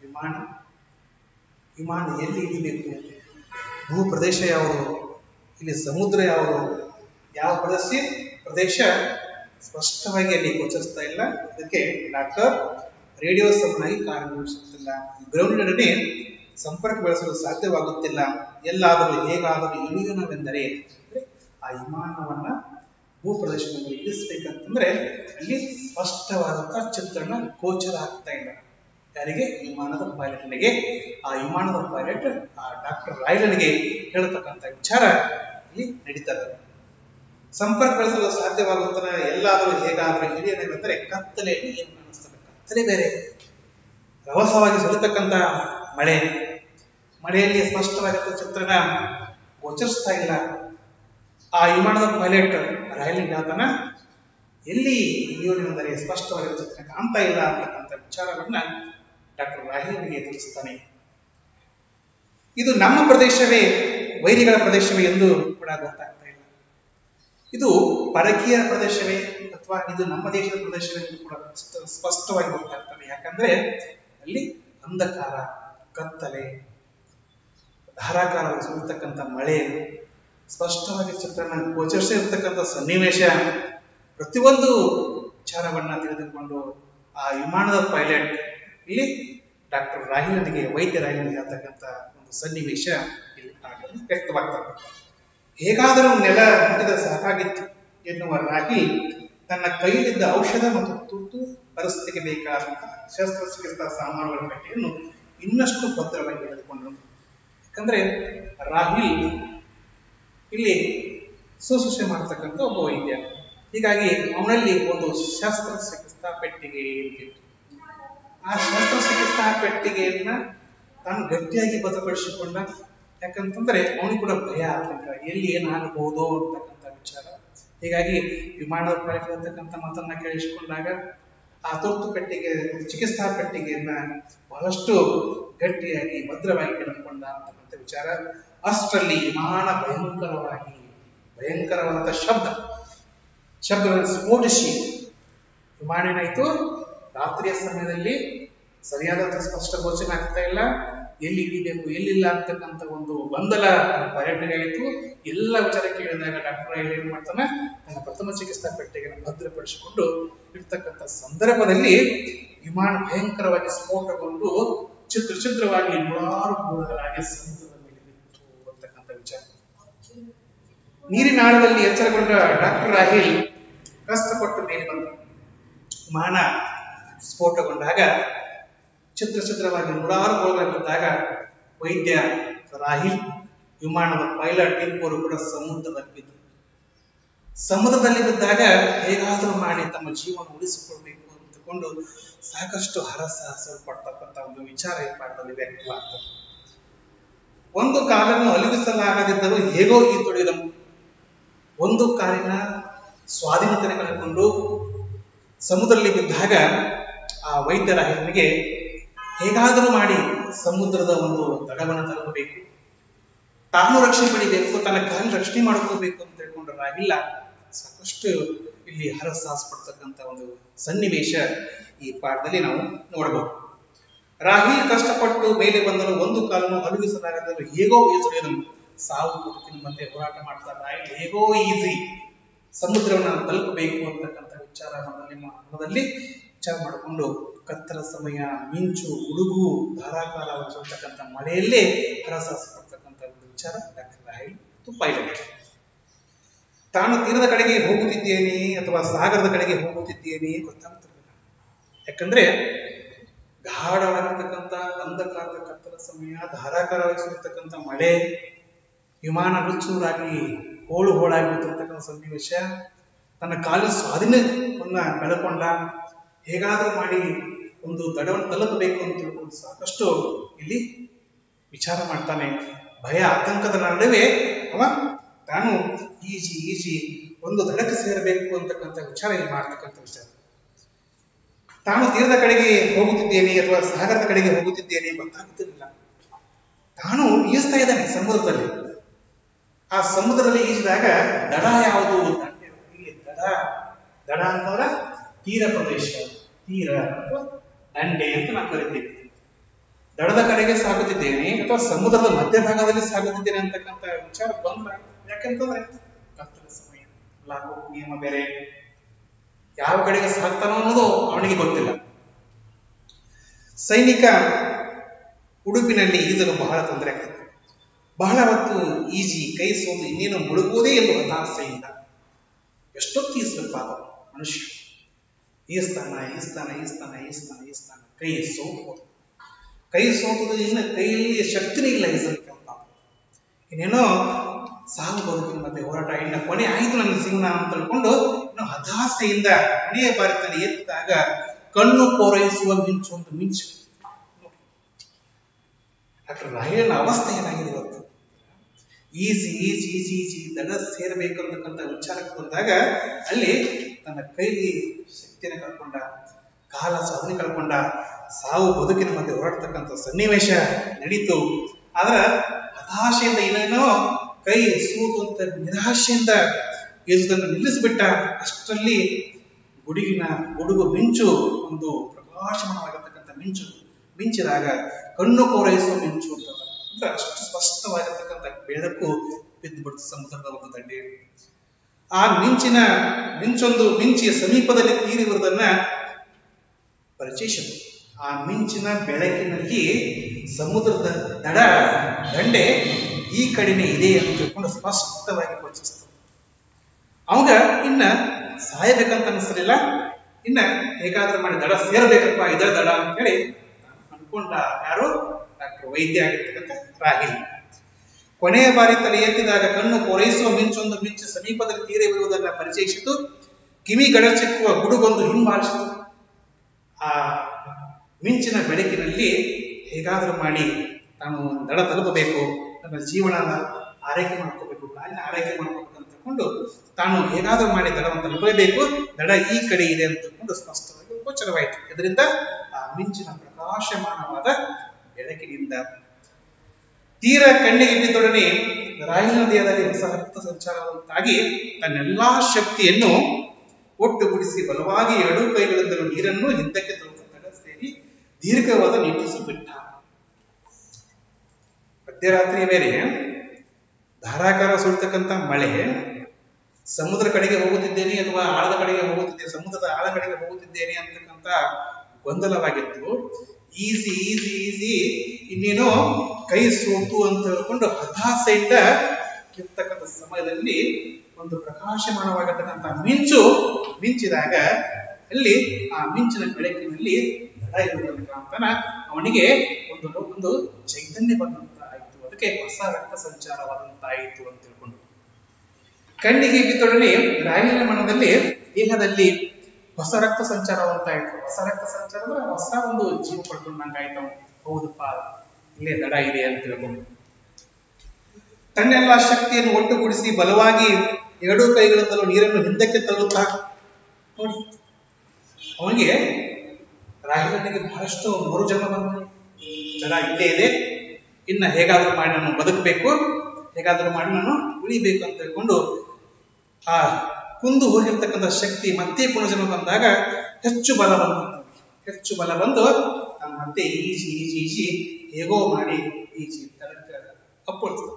ವಿಮಾನ ಎಲ್ಲಿ ಇಳಿಬೇಕು, ಭೂ ಪ್ರದೇಶ ಯಾವುದು, ಇಲ್ಲಿ ಸಮುದ್ರ ಯಾವುದು, ಯಾವ ಪ್ರದೇಶ ಸ್ಪಷ್ಟವಾಗಿ ಅಲ್ಲಿ ಗೋಚರಿಸ್ತಾ ಇಲ್ಲ. ಅದಕ್ಕೆ ಡಾಕ್ಟರ್ ರೇಡಿಯೋ ಸಮನಾಗಿ ಕಾರ್ಯನಿರ್ವಹಿಸುತ್ತಿಲ್ಲ, ಗ್ರೌಂಡಿನೊಡನೆ ಸಂಪರ್ಕ ಬೆಳೆಸಲು ಸಾಧ್ಯವಾಗುತ್ತಿಲ್ಲ, ಎಲ್ಲಾದರೂ ಹೇಗಾದರೂ ಇಳಿಯೋಣವೆಂದರೆ ಆ ವಿಮಾನವನ್ನ ಭೂ ಪ್ರದೇಶದಲ್ಲಿ ಇಳಿಸ್ಬೇಕಂತಂದ್ರೆ ಅಲ್ಲಿ ಸ್ಪಷ್ಟವಾದಂತಹ ಚಿತ್ರಣ ಗೋಚರ ಆಗ್ತಾ ಇಲ್ಲ. ಯಾರಿಗೆ? ವಿಮಾನದ ಪೈಲಟ್ನಿಗೆ. ಆ ವಿಮಾನದ ಪೈಲಟ್ ಆ ಡಾಕ್ಟರ್ ರಾಯ್ಲನ್ಗೆ ಹೇಳ್ತಕ್ಕಂಥ ವಿಚಾರ ಇಲ್ಲಿ ನಡೀತದೆ. ಸಂಪರ್ಕ ಬೆಳೆಸಲು ಸಾಧ್ಯವಾಗುತ್ತಾನೆ, ಎಲ್ಲಾದರೂ ಹೇಗಾದರೂ ಇಳಿಯೋಣವೆಂದರೆ ಕತ್ತಲೆಯಲ್ಲಿ ಏನು ಕಾಣಿಸ್ತದೆ? ಕತ್ತಲೆ ಬೇರೆ, ರಭಸವಾಗಿ ಸುರಿತಕ್ಕಂಥ ಮಳೆಯಲ್ಲಿ ಸ್ಪಷ್ಟವಾಗಿರುವ ಚಿತ್ರಣ ಗೋಚರಿಸ್ತಾ ಇಲ್ಲ. ಆ ವಿಮಾನದ ಪೈಲಟ್ ರಾಯ್ಲಿನ್ ಹೇಳ್ತಾನ ಎಲ್ಲಿ ಇಳಿಯೋಣವೆಂದರೆ ಸ್ಪಷ್ಟವಾಗಿರುವ ಚಿತ್ರಣ ಕಾಣ್ತಾ ಇಲ್ಲ ಅಂತಕ್ಕಂಥ ವಿಚಾರವನ್ನ ಡಾಕ್ಟರ್ ರಾಯ್ಲಿನ್ಗೆ ತಿಳಿಸ್ತಾನೆ. ಇದು ನಮ್ಮ ಪ್ರದೇಶವೇ, ವೈರಿಗಳ ಪ್ರದೇಶವೇ ಎಂದು ಕೂಡ ಗೊತ್ತಾಗ್ತಾ ಇಲ್ಲ. ಇದು ಪರಕೀಯರ ಪ್ರದೇಶವೇ ಅಥವಾ ಇದು ನಮ್ಮ ದೇಶದ ಪ್ರದೇಶವೇ ಎಂದು ಕೂಡ ಸ್ಪಷ್ಟವಾಗಿ ಗೊತ್ತಾಗ್ತದೆ. ಯಾಕಂದ್ರೆ ಅಲ್ಲಿ ಅಂಧಕಾರ, ಕತ್ತಲೆ, ಧಾರಾಕಾರವಾಗಿ ಸುರಿತಕ್ಕಂಥ ಮಳೆ, ಸ್ಪಷ್ಟವಾಗಿ ಚಿತ್ರಣ ಗೋಚರಿಸಿರ್ತಕ್ಕಂಥ ಸನ್ನಿವೇಶ, ಪ್ರತಿಯೊಂದು ವಿಚಾರವನ್ನ ತಿಳಿದುಕೊಂಡು ಆ ವಿಮಾನದ ಪೈಲಟ್ ಇಲ್ಲಿ ಡಾಕ್ಟರ್ ರಾಹಿಲ್ನಿಗೆ, ವೈದ್ಯ ರಾಹಿಲ್ನಿಗೆ ಹೇಳ್ತಕ್ಕಂಥ ಒಂದು ಸನ್ನಿವೇಶ ಇಲ್ಲಿ ವ್ಯಕ್ತವಾಗ್ತದೆ. ಹೇಗಾದರೂ ನೆಲ ಮುಟ್ಟಿದ ಸಾಕಾಗಿತ್ತು ಎನ್ನುವ ರಾಹಿಲ್ ತನ್ನ ಕೈಲಿದ್ದ ಔಷಧ ಮತ್ತು ತುರ್ತು ಪರಿಸ್ಥಿತಿಗೆ ಬೇಕಾದಂತಹ ಶಸ್ತ್ರಚಿಕಿತ್ಸಾ ಸಾಮಾನುಗಳ ಪಟ್ಟಿಯನ್ನು ಇನ್ನಷ್ಟು ಭದ್ರವಾಗಿ ಎಳೆದುಕೊಂಡನು. ಯಾಕಂದ್ರೆ ರಾಹಿಲ್ ಇಲ್ಲಿ ಶುಶ್ರೂಷೆ ಮಾಡತಕ್ಕಂಥ ಒಬ್ಬ ವೈದ್ಯ, ಹೀಗಾಗಿ ಅವನಲ್ಲಿ ಒಂದು ಶಸ್ತ್ರಚಿಕಿತ್ಸಾ ಪೆಟ್ಟಿಗೆ ಇತ್ತು. ಆ ಶಸ್ತ್ರಚಿಕಿತ್ಸಾ ಪೆಟ್ಟಿಗೆಯನ್ನ ತಾನು ಗಟ್ಟಿಯಾಗಿ ಭದ್ರಪಡಿಸಿಕೊಂಡ. ಯಾಕಂತಂದ್ರೆ ಅವನಿಗೆ ಕೂಡ ಭಯ ಆತಂಕ, ಎಲ್ಲಿ ಏನಾಗಬಹುದು ಅಂತಕ್ಕಂಥ ವಿಚಾರ. ಹೀಗಾಗಿ ವಿಮಾನದ ಪೈಲಟ್ ಇರತಕ್ಕಂಥ ಮಾತನ್ನ ಕೇಳಿಸಿಕೊಂಡಾಗ ಆ ತುರ್ತು ಪೆಟ್ಟಿಗೆ, ಚಿಕಿತ್ಸಾ ಪೆಟ್ಟಿಗೆಯನ್ನ ಬಹಳಷ್ಟು ಗಟ್ಟಿಯಾಗಿ ಭದ್ರವಾಗಿ ಹಿಡಿದುಕೊಂಡ ಅಂತಕ್ಕಂಥ ವಿಚಾರ. ಅಷ್ಟರಲ್ಲಿ ವಿಮಾನ ಭಯಂಕರವಾದ ಶಬ್ದವನ್ನು ಸ್ಫೋಟಿಸಿ ವಿಮಾನ ಏನಾಯ್ತು, ರಾತ್ರಿಯ ಸಮಯದಲ್ಲಿ ಸರಿಯಾದ ಸ್ಪಷ್ಟ ಗೋಚರ ಆಗ್ತಾ ಇಲ್ಲ, ಎಲ್ಲಿ ಇಳಿಬೇಕು ಎಲ್ಲಿಲ್ಲ ಅಂತಕ್ಕಂಥ ಒಂದು ಗೊಂದಲ ಪರ್ಯಟನೆಗಾಯಿತು. ಎಲ್ಲ ವಿಚಾರ ಕೇಳಿದಾಗ ಡಾಕ್ಟರ್ ಏನ್ ಮಾಡ್ತಾನೆ, ತನ್ನ ಪ್ರಥಮ ಚಿಕಿತ್ಸಾ ಪೆಟ್ಟಿಗೆಯನ್ನು ಭದ್ರಪಡಿಸಿಕೊಂಡು ಇರ್ತಕ್ಕಂಥ ಸಂದರ್ಭದಲ್ಲಿ ವಿಮಾನ ಭಯಂಕರವಾಗಿ ಸ್ಫೋಟಗೊಂಡು ಛಿದ್ರವಾಗಿ ನೂರಾರು ಗೋಳಗಳಾಗಿ ಸಮುದ್ರದ ಮೇಲೆ ಬಿತ್ತು ಅಂತಕ್ಕಂಥ ವಿಚಾರ. ನೀರಿನ ಆಳದಲ್ಲಿ ಎಚ್ಚರಗೊಂಡ ಡಾಕ್ಟರ್ ರಾಹಿಲ್ ಕಷ್ಟಪಟ್ಟು ಮೇಲೆ ಬಂದರು. ವಿಮಾನ ಸ್ಫೋಟಗೊಂಡಾಗ ಛಿದ್ರವಾಗಿ ನೂರಾರು ಗೋಳಗಳು ಬಿದ್ದಾಗ ವೈದ್ಯ ರಾಹಿಲ್, ವಿಮಾನದ ಪೈಲಟ್ ಇಬ್ಬರು ಕೂಡ ಸಮುದ್ರದಲ್ಲಿ ಬಿದ್ದಾಗ ಹೇಗಾದರೂ ಮಾಡಿ ತಮ್ಮ ಜೀವನ ಉಳಿಸಿಕೊಳ್ಬೇಕು ಅಂತಕೊಂಡು ಸಾಕಷ್ಟು ಹರಸಾಹಸಪಡ್ತಕ್ಕಂಥ ಒಂದು ವಿಚಾರ ಈ ಪಾಠದಲ್ಲಿ ವ್ಯಕ್ತವಾಗ್ತದೆ. ಒಂದು ಕಾಲನ್ನು ಅಲಿವಿಸಲಾಗದಿದ್ದರೂ ಹೇಗೋ ಈ ತೊಡೆದನು. ಒಂದು ಕಾಲಿನ ಸ್ವಾಧೀನತೆ ಕಳೆದುಕೊಂಡು ಸಮುದ್ರದಲ್ಲಿ ಬಿದ್ದಾಗ ಆ ವೈದ್ಯ ರಾಹಿಲ್ನಿಗೆ ಹೇಗಾದರೂ ಮಾಡಿ ಸಮುದ್ರದ ಒಂದು ದಡವನ್ನು ತಲುಪಬೇಕು, ತಾನು ರಕ್ಷಣೆ ಪಡಿಬೇಕು, ತನ್ನ ಕಾಲಿನ ರಕ್ಷಣೆ ಮಾಡ್ಕೋಬೇಕು ಅಂತ ಹೇಳ್ಕೊಂಡು ರಾಹಿಲ್ಲ ಸಾಕಷ್ಟು ಇಲ್ಲಿ ಹರಸಾಸ್ಪಡ್ತಕ್ಕಂಥ ಒಂದು ಸನ್ನಿವೇಶ ಈ ಪಾಠದಲ್ಲಿ ನಾವು ನೋಡಬಹುದು. ರಾಹಿಲ್ ಕಷ್ಟಪಟ್ಟು ಮೇಲೆ ಬಂದನು, ಒಂದು ಕಾಲನ್ನು ಅಲುಗಿಸಲಾಗದನ್ನು ಹೇಗೋ ಈಜುವುದನ್ನು. ಸಾವು ಬದುಕಿನ ಮಧ್ಯೆ ಹೋರಾಟ ಮಾಡ್ತಾ ರಾಹಿಲ್ ಹೇಗೋ ಈಸಿ ಸಮುದ್ರವನ್ನು ತಲುಪಬೇಕು ಅಂತಕ್ಕಂಥ ವಿಚಾರ ಮನದಲ್ಲಿ ವಿಚಾರ ಮಾಡಿಕೊಂಡು ಕತ್ತರ ಸಮಯ, ಮಿಂಚು, ಗುಡುಗು, ಧಾರಾಕಾರವಾಗಿ ಸುರಿತಕ್ಕಂಥ ಮಳೆಯಲ್ಲೇ ಹರಸಾಸ್ಪಡ್ತಕ್ಕಂಥ ಒಂದು ವಿಚಾರ ಡಾಕ್ಟರ್ ರಾಹಿಲ್ ಮತ್ತು ಪೈಲಟ್. ತಾನು ತೀರದ ಕಡೆಗೆ ಹೋಗುತ್ತಿದ್ದೇನೆ ಅಥವಾ ಸಾಗರದ ಕಡೆಗೆ ಹೋಗುತ್ತಿದ್ದೇನೆ ಗೊತ್ತಾಗ್ತಿರಲಿಲ್ಲ. ಯಾಕಂದ್ರೆ ಗಾಢವಾಗಿರ್ತಕ್ಕಂಥ ಅಂಧಕಾರದ ಕತ್ತಲ ಸಮಯ, ಧಾರಾಕಾರವಾಗಿ ಸುರಿತಕ್ಕಂಥ ಮಳೆ, ವಿಮಾನ ನುಚ್ಚೂರಾಗಿ ಹೋಳು ಹೋಳಾಗಿರ್ತಕ್ಕಂಥ ಸನ್ನಿವೇಶ, ತನ್ನ ಕಾಲಿನ ಸ್ವಾಧೀನವನ್ನ ಕಳ್ಕೊಂಡ, ಹೇಗಾದ್ರೂ ಮಾಡಿ ಒಂದು ದಡವನ್ನು ತಲುಪಬೇಕು ಅಂತ ತಿಳ್ಕೊಂಡು ಸಾಕಷ್ಟು ಇಲ್ಲಿ ವಿಚಾರ ಮಾಡ್ತಾನೆ. ಭಯ ಆತಂಕದ ನಡುವೆ ಅವ ತಾನು ಈಜಿ ಒಂದು ದಡಕ್ಕೆ ಸೇರಬೇಕು ಅಂತಕ್ಕಂಥ ವಿಚಾರ ಇಲ್ಲಿ ಮಾಡ್ತಕ್ಕಂಥ ವಿಚಾರ. ತಾನು ತೀರದ ಕಡೆಗೆ ಹೋಗುತ್ತಿದ್ದೇನೆ ಅಥವಾ ಸಾಗರದ ಕಡೆಗೆ ಹೋಗುತ್ತಿದ್ದೇನೆ ಗೊತ್ತಾಗುತ್ತಿರಲಿಲ್ಲ. ತಾನು ಈಜ್ತಾ ಇದ್ದಾನೆ ಸಮುದ್ರದಲ್ಲಿ. ಆ ಸಮುದ್ರದಲ್ಲಿ ಈಜಿದಾಗ ದಡ ಯಾವುದು? ಇಲ್ಲಿ ದಡ ಅಂತಂದ್ರೆ ತೀರ ಪ್ರದೇಶ, ತೀರ ಅಥವಾ ದಂಡೆ ಅಂತ ನಾವು ಕರಿತೀವಿ. ದಡದ ಕಡೆಗೆ ಸಾಗುತ್ತಿದ್ದೇನೆ ಅಥವಾ ಸಮುದ್ರದ ಮಧ್ಯಭಾಗದಲ್ಲಿ ಸಾಗುತ್ತಿದ್ದೇನೆ ಅಂತಕ್ಕಂಥ ವಿಚಾರ ಬಂದ. ಯಾಕಂತಂದ್ರೆ ಕತ್ತಲ ಸಮಯ, ಲಾಕು ನಿಯಮ ಬೇರೆ, ಯಾವ ಕಡೆಗೆ ಸಾಗ್ತಾನೋ ಅನ್ನೋದು ಅವನಿಗೆ ಗೊತ್ತಿಲ್ಲ. ಸೈನಿಕ ಉಡುಪಿನಲ್ಲಿ ಈಜಲು ಬಹಳ ತೊಂದರೆ ಆಗ್ತದೆ. ಬಹಳ ಹೊತ್ತು ಈಜಿ ಕೈ ಸೋದು ಇನ್ನೇನು ಮುಳುಗುವುದೇ ಎಂದು ಹತಾಶೆಯಿಂದ ಎಷ್ಟೊತ್ತು ಈಸ್ಬೇಕು ಪಾಪ ಮನುಷ್ಯ. ಈಸ್ತಾನ ಕೈ ಸೋತು, ಕೈ ಸೋತದು ಇನ್ನು ಕೈಯಲ್ಲಿ ಶಕ್ತಿನೇ ಇಲ್ಲ ಈಸಲಿಕ್ಕೆ ಪಾಪ. ಇನ್ನೇನೋ ಸಾವು ಬದುಕಿನ ಮಧ್ಯೆ ಹೋರಾಟ, ಇನ್ನು ಕೊನೆ ಆಯ್ತು ನನ್ನ ಜೀವನ ಅಂತ ತಿಳ್ಕೊಂಡು ಇನ್ನು ಹತಾಶೆಯಿಂದ ಕೊನೆಯ ಬಾರಿಯಲ್ಲಿ ಎತ್ತಿದಾಗ ಕಣ್ಣು ಪೂರೈಸುವ ಮಿಂಚು, ಒಂದು ಮಿಂಚು. ಡಾಕ್ಟರ್ ರಾಹಿಲ್ನ ಅವಸ್ಥೆ ಏನಾಗಿದೆ ಇವತ್ತು? ಈಜಿ ದಡ ಸೇರಬೇಕಂತಕ್ಕಂಥ ವಿಚಾರಕ್ಕೆ ಬಂದಾಗ ಅಲ್ಲಿ ತನ್ನ ಕೈಲಿ ಶಕ್ತಿಯನ್ನು ಕಳ್ಕೊಂಡ, ಕಾಲ ಸಾಧನೆ ಕಳ್ಕೊಂಡ, ಸಾವು ಬದುಕಿನ ಮಧ್ಯೆ ಹೋರಾಡ್ತಕ್ಕಂಥ ಸನ್ನಿವೇಶ ನಡೀತು. ಆದ್ರೆ ಹತಾಶೆಯಿಂದ ಏನೇನೋ ಕೈ ಸೂತು ಅಂತ ನಿರಾಶೆಯಿಂದ ಈಜುವುದನ್ನು ನಿಲ್ಲಿಸಿಬಿಟ್ಟ. ಅಷ್ಟರಲ್ಲಿ ಗುಡುಗು ಮಿಂಚು, ಒಂದು ಪ್ರಕಾಶಮಾನವಾಗಿರ್ತಕ್ಕಂಥ ಮಿಂಚು ಮಿಂಚಿದಾಗ ಕಣ್ಣು ಪೂರೈಸುವ ಮಿಂಚು ಅಂತ ಅಂದ್ರೆ ಅಷ್ಟು ಸ್ಪಷ್ಟವಾಗಿರ್ತಕ್ಕಂಥ ಬೆಳಕು ಬಿದ್ದು ಬಿಡ್ತು ಸಮುದ್ರದ ಒಂದು ದಂಡೆ. ಆ ಮಿಂಚಿಯ ಸಮೀಪದಲ್ಲಿ ತೀರಿರುವುದನ್ನ ಪರಿಚಯಿಸಿತು. ಆ ಮಿಂಚಿನ ಬೆಳಕಿನಲ್ಲಿ ಸಮುದ್ರದ ದಂಡೆ ಈ ಕಡೆನೆ ಇದೆ ಅಂತ ತಿಳ್ಕೊಂಡು ಸ್ಪಷ್ಟವಾಗಿ ಪರಿಚಯಿಸ್ತು. ಅವಾಗ ಇನ್ನ ಸಾಯಬೇಕಂತ ಅನಿಸಲಿಲ್ಲ, ಇನ್ನ ಹೇಗಾದ್ರೂ ಮಾಡಿ ದಡ ಸೇರಬೇಕಪ್ಪ, ಇದರ ದಡ ಅಂತ ಹೇಳಿ ಅನ್ಕೊಂಡ ಯಾರು? ಡಾಕ್ಟರ್ ವೈದ್ಯ ಆಗಿರ್ತಕ್ಕಂಥ ರಾಹಿಲ್. ಕೊನೆಯ ಬಾರಿ ತಲೆ ಎತ್ತಿದಾಗ ಕಣ್ಣು ಪೂರೈಸುವ ಮಿಂಚು ಸಮೀಪದಲ್ಲಿ ತೀರವಿರುವುದನ್ನು ಪರಿಚಯಿಸಿತು. ಕಿವಿ ಗಡಚಿಕ್ಕುವ ಗುಡುಗೊಂದು ಹಿಂಬಾಲಿಸಿತು. ಆ ಮಿಂಚಿನ ಬೆಳಕಿನಲ್ಲಿ ಹೇಗಾದ್ರೂ ಮಾಡಿ ತಾನು ದಡ ತಲುಪಬೇಕು, ತನ್ನ ಜೀವನದ ಆರೈಕೆ ಮಾಡ್ಕೋಬೇಕು, ಕಾಲಿನ ಆರೈಕೆ ಮಾಡ್ಕೋಬೇಕು ಅಂತ ತಿಳ್ಕೊಂಡು ತಾನು ಹೇಗಾದ್ರೂ ಮಾಡಿ ದಡವನ್ನು ತಲುಪಲೇಬೇಕು, ದಡ ಈ ಕಡೆ ಇದೆ ಅಂತ ತಿಳ್ಕೊಂಡು ಸ್ಪಷ್ಟವಾಗಿ ಗೋಚರವಾಯಿತು. ಇದರಿಂದ ಆ ಮಿಂಚಿನ ಪ್ರಕಾಶಮಾನವಾದ ಬೆಳಕಿನಿಂದ ತೀರ ಕಣ್ಣಿಗೆ ಬಿದ್ದೊಡನೆ ರಾಹಿಲ್ನ ದೇಹದಲ್ಲಿ ಹೊಸ ರಕ್ತ ಸಂಚಾರವಂತಾಗಿ ತನ್ನೆಲ್ಲಾ ಶಕ್ತಿಯನ್ನು ಒಟ್ಟುಗೂಡಿಸಿ ಬಲವಾಗಿ ಎರಡೂ ಕೈಗಳಿಂದಲೂ ನೀರನ್ನು ಹಿಂದಕ್ಕೆ ತಳ್ಳುತ್ತ ಸೇರಿ ದೀರ್ಘವಾದ ನಿಟ್ಟುಸಿಬಿಟ್ಟ. ಮಧ್ಯರಾತ್ರಿಯ ಮೇಲೆ ಧಾರಾಕಾರ ಸುರಿತಕ್ಕಂಥ ಮಳೆ, ಸಮುದ್ರ ಕಡೆಗೆ ಹೋಗುತ್ತಿದ್ದೇನೆ ಅಥವಾ ಆಳದ ಕಡೆಗೆ ಹೋಗುತ್ತಿದ್ದೇನೆ, ಸಮುದ್ರದ ಆಳ ಕಡೆಗೆ ಹೋಗುತ್ತಿದ್ದೇನೆ ಅಂತಕ್ಕಂಥ ಗೊಂದಲವಾಗಿತ್ತು. ಈಸಿ ಇನ್ನೇನೋ ಕೈ ಸೋತು ಅಂತ ಹೇಳ್ಕೊಂಡು ಹತಾಶೆಯಿಂದ ಇರ್ತಕ್ಕಂಥ ಸಮಯದಲ್ಲಿ ಒಂದು ಪ್ರಕಾಶಮಾನವಾಗಿರ್ತಕ್ಕಂಥ ಮಿಂಚಿದಾಗ ಅಲ್ಲಿ ಆ ಮಿಂಚಿನ ಬೆಳಕಿನಲ್ಲಿ ದಡ ಇರುವುದರ ಅಂತನ ಅವನಿಗೆ ಒಂದು ಚೈತನ್ಯ ಬಂದಂತ ಆಯ್ತು. ಅದಕ್ಕೆ ಹೊಸ ರಕ್ತ ಸಂಚಾರವಾದಂತಾಯಿತು ಅಂತ ತಿಳ್ಕೊಂಡು ಕಣ್ಣಿಗೆ ಬಿದ್ದೊಡನೆ ರಾಹಿಲ್ನ ಮನದಲ್ಲಿ ದೇಹದಲ್ಲಿ ಹೊಸ ರಕ್ತ ಸಂಚಾರವಂತಾಯ್ತು. ಹೊಸ ರಕ್ತ ಸಂಚಾರ ಅಂದ್ರೆ ಹೊಸ ಒಂದು ಜೀವ ಪಡ್ಕೊಂಡಂಗಾಯ್ತು. ಹೌದಪ್ಪ, ಇಲ್ಲೇ ದಡ ಇದೆ ಅಂತ ತಿಳ್ಕೊಂಡು ತನ್ನೆಲ್ಲ ಶಕ್ತಿಯನ್ನು ಒಟ್ಟುಗೂಡಿಸಿ ಬಲವಾಗಿ ಎರಡೂ ಕೈಗಳಿಂದಲೂ ನೀರನ್ನು ಹಿಂದಕ್ಕೆ ತಳ್ಳುತ್ತಾ ನೋಡಿ ಅವನಿಗೆ ರಾಹಿಲನಿಗೆ ಬಹಳಷ್ಟು ಮರುಜನ್ಮ ಬಂದ. ದಡ ಇಲ್ಲೇ ಇದೆ, ಇನ್ನ ಹೇಗಾದ್ರೂ ಮಾಡಿ ನಾನು ಬದುಕಬೇಕು, ಹೇಗಾದ್ರೂ ಮಾಡಿ ನಾನು ಉಳಿಬೇಕು ಅಂತ ಹೇಳ್ಕೊಂಡು ಆ ಕುಂದು ಹೋಗಿರ್ತಕ್ಕಂಥ ಶಕ್ತಿ ಮತ್ತೆ ಪುನರ್ಜನ್ಮ ಬಂದಾಗ ಹೆಚ್ಚು ಬಲ ಬಂತು. ಹೆಚ್ಚು ಬಲ ಬಂದು ಮತ್ತೆ ಈಜಿ ಈಜಿ ಈಜಿ ಹೇಗೋ ಮಾಡಿ ಈಜಿ ಅಪ್ಪೊಳ್ತು.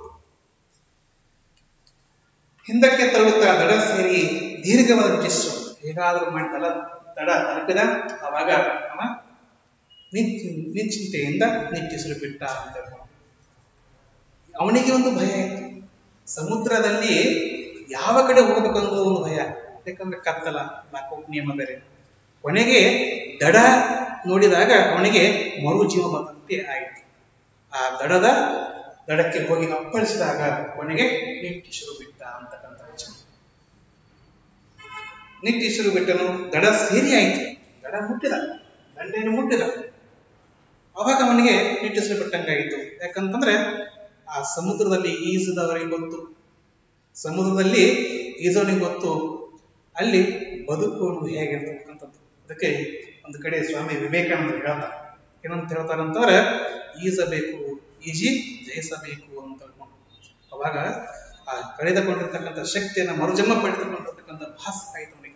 ಹಿಂದಕ್ಕೆ ತಳ್ಳುತ್ತಾ ದಡ ಸೇರಿ ದೀರ್ಘವಾದ ನಿಟ್ಟಿಸು. ಹೇಗಾದರೂ ಮಾಡಿ ದಡ ತಲುಪಿದ. ಅವಾಗ ಅವ ನಿಶ್ಚಿಂತೆಯಿಂದ ನಿಟ್ಟಿಸಲು ಬಿಟ್ಟ ಅಂತ. ಅವನಿಗೆ ಒಂದು ಭಯ ಇತ್ತು. ಸಮುದ್ರದಲ್ಲಿ ಯಾವ ಕಡೆ ಹೋಗ್ಬೇಕನ್ನೋದು ಒಂದು ಭಯ. ಯಾಕಂದ್ರೆ ಕತ್ತಲ, ನಿಯಮ ಬೇರೆ. ಕೊನೆಗೆ ದಡ ನೋಡಿದಾಗ ಅವನಿಗೆ ಮರು ಜೀವ ಬಂದಂತೆ ಆಯಿತು. ಆ ದಡಕ್ಕೆ ಹೋಗಿ ಅಪ್ಪಳಿಸಿದಾಗ ಕೊನೆಗೆ ನಿಟ್ಟಿಸಲು ಬಿಟ್ಟ ಅಂತಕ್ಕಂಥ ವಿಚಾರ. ನಿಟ್ಟಿಸಲು ಬಿಟ್ಟನು. ದಡ ಸೇರಿ ಆಯಿತು. ದಡ ಮುಟ್ಟಿದ, ದಂಡೆಯನ್ನು ಮುಟ್ಟಿದ. ಅವಾಗ ಅವನಿಗೆ ನಿಟ್ಟಿಸಲು ಬಿಟ್ಟಂಗಾಯಿತು. ಯಾಕಂತಂದ್ರೆ ಆ ಸಮುದ್ರದಲ್ಲಿ ಈಜದವರಿಗೆ ಗೊತ್ತು, ಸಮುದ್ರದಲ್ಲಿ ಈಜೋನಿಗೆ ಗೊತ್ತು ಅಲ್ಲಿ ಬದುಕುವುದು ಹೇಗಿರ್ತಕ್ಕಂಥದ್ದು. ಅದಕ್ಕೆ ಒಂದು ಕಡೆ ಸ್ವಾಮಿ ವಿವೇಕಾನಂದ ಹೇಳ್ತಾರೆ, ಏನಂತ ಹೇಳ್ತಾರಂತಂದ್ರೆ, ಈಜಬೇಕು, ಈಜಿ ಜಯಿಸಬೇಕು ಅಂತ ಹೇಳ್ಕೊಂಡು. ಅವಾಗ ಆ ಕಳೆದುಕೊಂಡಿರ್ತಕ್ಕಂಥ ಶಕ್ತಿಯನ್ನು ಮರುಜನ್ಮ ಪಡೆದುಕೊಂಡಿರ್ತಕ್ಕಂಥ ಭಾಸ ಆಯ್ತು ಅವನಿಗೆ.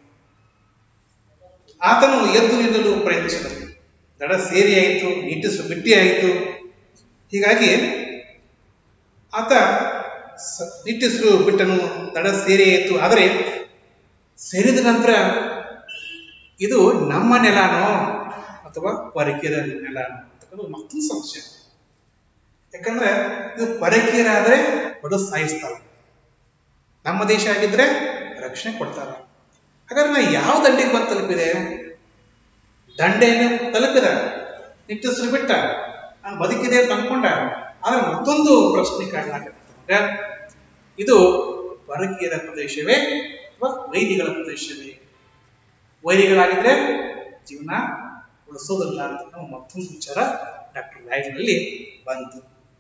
ಆತನು ಎದ್ದು ನಿಲ್ಲಲು ಪ್ರಯತ್ನಿಸಿದನು. ದಡ ಸೇರಿ ಆಯಿತು, ನಿಟ್ಟಿಸಲು ಬಿಟ್ಟಿ ಆಯಿತು. ಹೀಗಾಗಿ ಆತ ನಿಟ್ಟಿಸಲು ಬಿಟ್ಟನು, ದಡ ಸೇರಿ ಆಯಿತು. ಆದರೆ ಸೇರಿದ ನಂತರ ಇದು ನಮ್ಮ ನೆಲನೋ ಅಥವಾ ಪರಕೀಯರ ನೆಲನೋ ಅಂತಕ್ಕಂಥ ಮತ್ತೊಂದು ಸಂಶಯ. ಯಾಕಂದ್ರೆ ಇದು ಪರಕೀಯರಾದ್ರೆ ಹೊಡೆದು ಸಾಯಿಸ್ತಾರೆ, ನಮ್ಮ ದೇಶ ಆಗಿದ್ರೆ ರಕ್ಷಣೆ ಕೊಡ್ತಾರ. ಹಾಗಾದ್ರೆ ನಾ ಯಾವ ದಂಡೆಗೆ ಬಂದು ತಲುಪಿದೆ? ದಂಡೆಯನ್ನು ತಲುಪಿದ, ನಿಟ್ಟಿಸಲು ಬಿಟ್ಟ, ನಾನು ಬದುಕಿದೆ ಅಂತ ಅನ್ಕೊಂಡ. ಆದ್ರೆ ಮತ್ತೊಂದು ಪ್ರಶ್ನೆ ಕಾರಣಾಗುತ್ತೆ. ಇದು ಪರಕೀಯರ ಪ್ರದೇಶವೇ ಅಥವಾ ವೈರಿಗಳ ಪ್ರದೇಶವೇ? ವೈರಿಗಳಾಗಿದ್ರೆ ಜೀವನ ಉಳಿಸೋದಿಲ್ಲ ಅಂತ ಮತ್ತೊಂದು ವಿಚಾರ ಡಾಕ್ಟರ್ ರಾಯನಲ್ಲಿ ಬಂತು.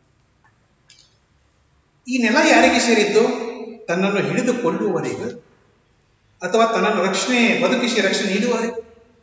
ಈ ನೆಲ ಯಾರಿಗೆ ಸೇರಿದ್ದು? ತನ್ನನ್ನು ಹಿಡಿದುಕೊಳ್ಳುವವರಿಗೂ ಅಥವಾ ತನ್ನನ್ನು ಬದುಕಿಸಿ ರಕ್ಷಣೆ ನೀಡುವವರಿಗೂ?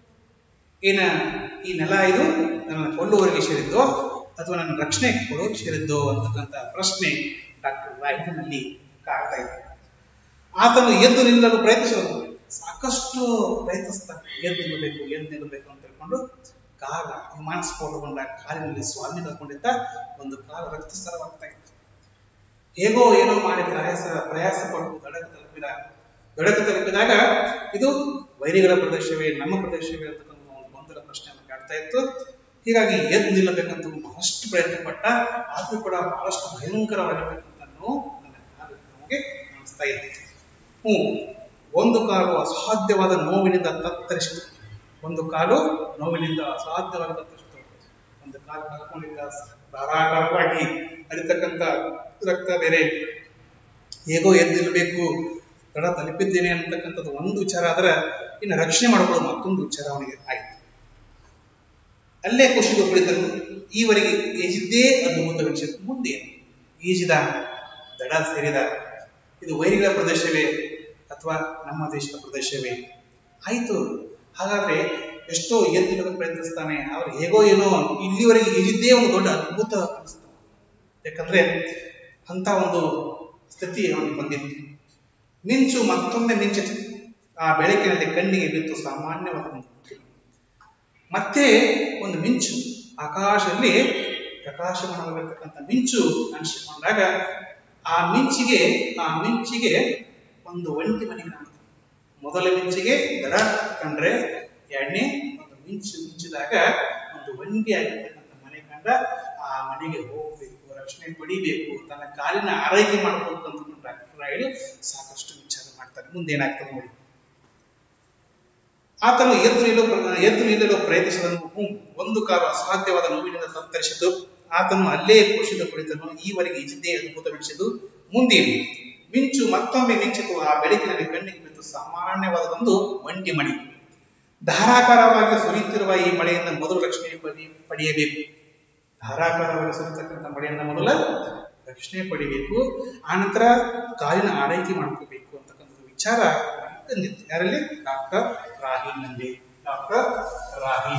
ಈ ನೆಲ ಇದು ನನ್ನನ್ನು ಕೊಳ್ಳುವವರಿಗೆ ಸೇರಿದ್ದೋ ಅಥವಾ ನನ್ನ ರಕ್ಷಣೆ ಕೊಡೋಕೆ ಸೇರಿದ್ದೋ ಅಂತಕ್ಕಂಥ ಪ್ರಶ್ನೆ ಡಾಕ್ಟರ್ ರಾಯನಲ್ಲಿ ಕಾಡ್ತಾ ಇದೆ. ಆತನು ಎದ್ದು ನಿಲ್ಲಲು ಪ್ರಯತ್ನಿಸೋದು, ಸಾಕಷ್ಟು ಪ್ರಯತ್ನಿಸ್ತಾನೆ. ಎದ್ದು ನಿಲ್ಲಬೇಕು ಅಂತ ಹೇಳ್ಕೊಂಡು ಕಾಲ ವಿಮಾನ ಸ್ಫೋಟಗೊಂಡ ಕಾಲಿನಲ್ಲಿ ಸ್ವಾಮಿ ಕಳ್ಕೊಂಡಿದ್ದ ಒಂದು ಕಾಲ ರಕ್ತಸ್ರಾವಾಗ್ತಾ ಇತ್ತು. ಹೇಗೋ ಏನೋ ಮಾಡಿ ಪ್ರಯಾಸ ಪಟ್ಟು ದಡಕ್ಕೆ ತಲುಪಿದಾಗ ಇದು ವೈರಿಗಳ ಪ್ರದೇಶವೇ ನಮ್ಮ ಪ್ರದೇಶವೇ ಅಂತಕ್ಕಂಥ ಒಂದು ಗೊಂದಲ ಪ್ರಶ್ನೆಯನ್ನು ಕಾಡ್ತಾ ಇತ್ತು. ಹೀಗಾಗಿ ಎದ್ದು ನಿಲ್ಲಬೇಕಂತ ಬಹಳಷ್ಟು ಪ್ರಯತ್ನ ಪಟ್ಟ. ಆದ್ರೂ ಕೂಡ ಬಹಳಷ್ಟು ಭಯಂಕರವಾಗಿರ್ಬೇಕಂತ ನಮಗೆ ಅನಿಸ್ತಾ ಇತ್ತು. ಒಂದು ಕಾಲು ಅಸಾಧ್ಯವಾದ ನೋವಿನಿಂದ ತತ್ತರಿಸಿತು. ಒಂದು ಕಾಲು ನೋವಿನಿಂದ ಅಸಾಧ್ಯವಾಗಿ ತತ್ತರಿಸಿತು. ಒಂದು ಕಾಲು ಕಳ್ಕೊಂಡಿದ್ದ ಧಾರಾಕಾರವಾಗಿ ಹರಿತಕ್ಕಂಥ ರಕ್ತ ಬೇರೆ. ಹೇಗೋ ಎದ್ದಿಲ್ಲಬೇಕು, ದಡ ತಲುಪಿದ್ದೇನೆ ಅಂತಕ್ಕಂಥದ್ದು ಒಂದು ವಿಚಾರ ಆದ್ರೆ, ಇನ್ನು ರಕ್ಷಣೆ ಮಾಡ್ಕೊಳ್ಳೋದು ಮತ್ತೊಂದು ವಿಚಾರ ಅವನಿಗೆ ಆಯ್ತು. ಅಲ್ಲೇ ಕುಸಿದು ಕುಳಿತನು. ಈವರೆಗೆ ಈಜಿದ್ದೇ ಅದ್ಭುತ ವಿಷಯ. ಮುಂದೆ ಈಜಿದ, ದಡ ಸೇರಿದ. ಇದು ವೈರಿಗಳ ಪ್ರದೇಶವೇ ಅಥವಾ ನಮ್ಮ ದೇಶದ ಪ್ರದೇಶವೇ? ಆಯ್ತು. ಹಾಗಾದ್ರೆ ಎಷ್ಟೋ ಎದ್ದಿಲ್ಲದ ಪ್ರಯತ್ನಿಸ್ತಾನೆ. ಅವ್ರು ಹೇಗೋ ಏನೋ ಇಲ್ಲಿವರೆಗೆ ಈಜಿದ್ದೇ ಒಂದು ದೊಡ್ಡ ಅದ್ಭುತ ಅನಿಸ್ತಾನೆ. ಯಾಕಂದ್ರೆ ಅಂತ ಒಂದು ಸ್ಥಿತಿ ಅವನಿಗೆ ಬಂದಿತ್ತು. ಮಿಂಚು ಮತ್ತೊಮ್ಮೆ ಮಿಂಚಿತು. ಆ ಬೆಳಕಿನಲ್ಲಿ ಕಣ್ಣಿಗೆ ಬಿತ್ತು ಸಾಮಾನ್ಯವಾದ ಮತ್ತೆ ಒಂದು ಮಿಂಚು. ಆಕಾಶದಲ್ಲಿ ಪ್ರಕಾಶಮಾನವಾಗಿರ್ತಕ್ಕಂಥ ಮಿಂಚು ಕಾಣಿಸಿಕೊಂಡಾಗ ಆ ಮಿಂಚಿಗೆ ಒಂದು ಒಂಟಿ ಮನೆ ಕಾಣುತ್ತೆ. ಮೊದಲ ಮಿಂಚಿಗೆ ದಡ ಕಂಡ್ರೆ, ಎರಡನೇ ಒಂದು ಮಿಂಚಿದಾಗ ಒಂದು ಒಂಟಿ ಆಗಿರ್ತಕ್ಕಂಥ ಮನೆ ಕಂಡ. ಆ ಮನೆಗೆ ಹೋಗ್ಬೇಕು, ರಕ್ಷಣೆ ಪಡಿಬೇಕು, ತನ್ನ ಕಾಲಿನ ಆರೈಕೆ ಮಾಡಬೇಕು ಅಂತ ಡಾಕ್ಟರ್ ರಾಯರು ಸಾಕಷ್ಟು ವಿಚಾರ ಮಾಡ್ತಾರೆ. ಮುಂದೇನಾಗ್ತದೆ ನೋಡಿ. ಆತನು ಎದ್ದು ನಿಲ್ಲಲು ಪ್ರಯತ್ನಿಸಿದನು. ಒಂದು ಕಾಲು ಅಸಾಧ್ಯವಾದ ನೋವಿನಿಂದ ತತ್ತರಿಸಿತು. ಆತನು ಅಲ್ಲೇ ಕುಸಿದು ಕುಳಿತನು. ಈವರೆಗೆ ಈಜಿದ್ದೇ ಅದ್ಭುತವೆನಿಸಿತು. ಮುಂದೆ ಮಿಂಚು ಮತ್ತೊಮ್ಮೆ ಮಿಂಚಿತು. ಆ ಬೆಳಕಿನಲ್ಲಿ ಕಣ್ಣಿಗೆ ಬಿತ್ತು ಸಾಮಾನ್ಯವಾದದೊಂದು ಒಂಟಿ ಮಣಿ. ಧಾರಾಕಾರವಾಗಿ ಸುರಿಯುತ್ತಿರುವ ಈ ಮಳೆಯಿಂದ ಮೊದಲು ರಕ್ಷಣೆ ಪಡೆಯಬೇಕು. ಧಾರಾಕಾರವಾಗಿ ಸುರಿತಕ್ಕಂಥ ಮಳೆಯಿಂದ ಮೊದಲ ರಕ್ಷಣೆ ಪಡಿಬೇಕು. ಆನಂತರ ಕಾಲಿನ ಆರೈಕೆ ಮಾಡ್ಕೋಬೇಕು ಅಂತಕ್ಕಂಥ ವಿಚಾರ ಬಂದಿತ್ತು. ಯಾರಲ್ಲಿ? ಡಾಕ್ಟರ್ ರಾಹಿನಲ್ಲಿ. ಡಾಕ್ಟರ್ ರಾಹಿ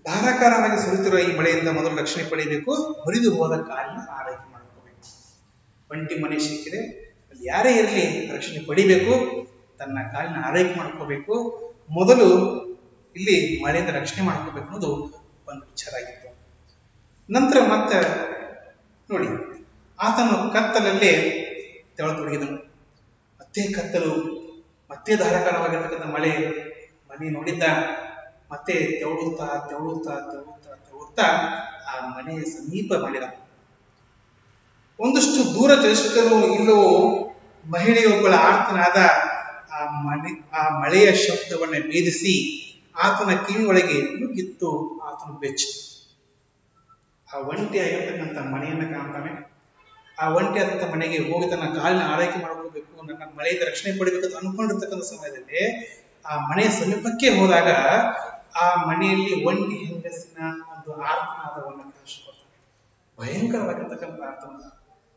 ಧಾರಾಕಾರವಾಗಿ ಸುರಿತಿರುವ ಈ ಮಳೆಯಿಂದ ಮೊದಲು ರಕ್ಷಣೆ ಪಡೆಯಬೇಕು. ಮುರಿದು ಹೋದ ಕಾಲಿನ ಆರೈಕೆ ಮಾಡ್ಕೋಬೇಕು. ಒಂಟಿ ಮನೆ ಸಿಕ್ಕಿದೆ, ಅಲ್ಲಿ ಯಾರೇ ಇರಲಿ ರಕ್ಷಣೆ ಪಡಿಬೇಕು, ತನ್ನ ಕಾಲಿನ ಆರೈಕೆ ಮಾಡ್ಕೋಬೇಕು. ಮೊದಲು ಇಲ್ಲಿ ಮಳೆಯಿಂದ ರಕ್ಷಣೆ ಮಾಡ್ಕೋಬೇಕು ಅನ್ನೋದು ಒಂದು ವಿಚಾರ ಆಗಿತ್ತು. ನಂತರ ಮತ್ತೆ ನೋಡಿ, ಆತನು ಕತ್ತಲಲ್ಲೇ ತೆವಳತೊಡಗಿದನು. ಮತ್ತೆ ಕತ್ತಲು, ಮತ್ತೆ ಧಾರಾಕಾರವಾಗಿರ್ತಕ್ಕಂಥ ಮಳೆ ನೋಡಿದ್ದ. ಮತ್ತೆ ತೆವಳುತ್ತಾ ತೆವಳುತ್ತಾ ತೆವಳುತ್ತಾ ತೆವಳುತ್ತಾ ಆ ಮನೆಯ ಸಮೀಪ ಮಾಡಿದ. ಒಂದಷ್ಟು ದೂರ ಚಲಿಸುತ್ತಲೂ ಇಲ್ಲವೋ ಮಹಿಳೆಯೊಬ್ಬಳ ಆರ್ತನಾದ ಆ ಮಳೆಯ ಶಬ್ದವನ್ನ ಭೇದಿಸಿ ಆತನ ಕಿವಿಯೊಳಗೆ ನುಗ್ಗಿತ್ತು. ಆತನು ಬೆಚ್ಚ. ಆ ಒಂಟಿ ಆಗಿರ್ತಕ್ಕಂಥ ಮನೆಯನ್ನ ಕಾಣ್ತಾನೆ. ಆ ಒಂಟಿ ಆದಂತ ಮನೆಗೆ ಹೋಗಿ ತನ್ನ ಕಾಲಿನ ಆರೈಕೆ ಮಾಡ್ಕೋಬೇಕು, ನನ್ನ ಮಳೆಯಿಂದ ರಕ್ಷಣೆ ಪಡಿಬೇಕಂತ ಅನ್ಕೊಂಡಿರ್ತಕ್ಕಂಥ ಸಮಯದಲ್ಲಿ ಆ ಮನೆಯ ಸಮೀಪಕ್ಕೆ ಹೋದಾಗ ಆ ಮನೆಯಲ್ಲಿ ಒಂಟಿ ಹೆಂಗಸಿನ ಒಂದು ಆರ್ತನಾದವನ್ನು ಕೇಳಿಸಿಕೊಳ್ತಾನೆ. ಭಯಂಕರವಾಗಿರ್ತಕ್ಕಂಥ ಆರ್ತನಾದ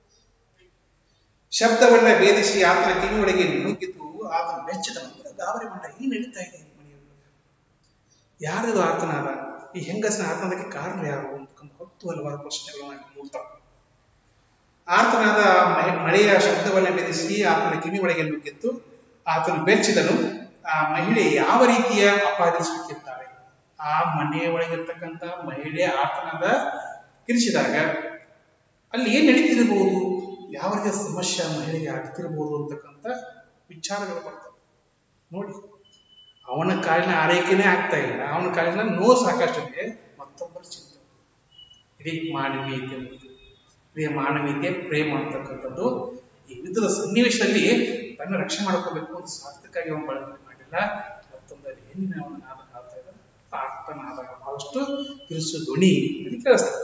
ಶಬ್ದವನ್ನ ಭೇದಿಸಿ ಆತನ ಕಿವಿಯೊಳಗೆ ನುಗ್ಗಿತು. ಆತನ ಬೆಚ್ಚದ ಗಾಬರಿ ಮಾಡ, ಏನ್ ನಡೀತಾ ಇದೆ ಮನೆಯಲ್ಲಿ? ಯಾರದು ಆರ್ತನಾದ? ಈ ಹೆಂಗಸಿನ ಆರ್ತನಾದಕ್ಕೆ ಕಾರಣ ಯಾರು ಅಂತಕ್ಕಂಥ 10 ಹಲವಾರು ಪ್ರಶ್ನೆಗಳನ್ನ ಮೂಡ್ತಾವೆ. ಆತನಾದ ಮಳೆಯ ಶಬ್ದವನ್ನ ಬೆರೆಸಿ ಆತನ ಕಿವಿ ಒಳಗೆ ನುಗ್ಗಿತ್ತು. ಆತನು ಬೆಚ್ಚಿದನು. ಆ ಮಹಿಳೆ ಯಾವ ರೀತಿಯ ಅಪಾದಿಸುತ್ತಿದ್ದಾಳೆ? ಆ ಮನೆಯ ಒಳಗಿರ್ತಕ್ಕಂಥ ಮಹಿಳೆ ಆತನಾದ ಕಿರಿಸಿದಾಗ ಅಲ್ಲಿ ಏನ್ ನಡೀತಿರಬಹುದು, ಯಾವ ರೀತಿಯ ಸಮಸ್ಯೆ ಮಹಿಳೆಗೆ ಆಗ್ತಿರ್ಬೋದು ಅಂತಕ್ಕಂಥ ವಿಚಾರಗಳು ಬರ್ತವೆ. ನೋಡಿ, ಅವನ ಕಾಲಿನ ಆರೈಕೆನೇ ಆಗ್ತಾ ಇಲ್ಲ, ಅವನ ಕಾಲಿನ ನೋವು ಸಾಕಷ್ಟಿದೆ, ಮತ್ತೊಬ್ಬರ ಚಿಂತೆ. ಇಡೀ ಮಾನವೀಯತೆ ಪ್ರೇಮ ಅಂತಕ್ಕಂಥದ್ದು ಈ ಯುದ್ಧದ ಸನ್ನಿವೇಶದಲ್ಲಿ ತನ್ನ ರಕ್ಷಣೆ ಮಾಡ್ಕೋಬೇಕು ಅಂತ ಸಾರ್ಥಕಾಗಿ ಅವನು ಬಳಕೆ ಮಾಡಿಲ್ಲ. ಮತ್ತೊಂದರಲ್ಲಿ ಹೆಣ್ಣಿನ ಅವನ ನಾದ ಆಗ್ತಾ ಇದ್ದ ಆರ್ತನಾದ ಬಹಳಷ್ಟು ತಿರುಸು ಧ್ವನಿ ಕೇಳಿಸ್ತದೆ.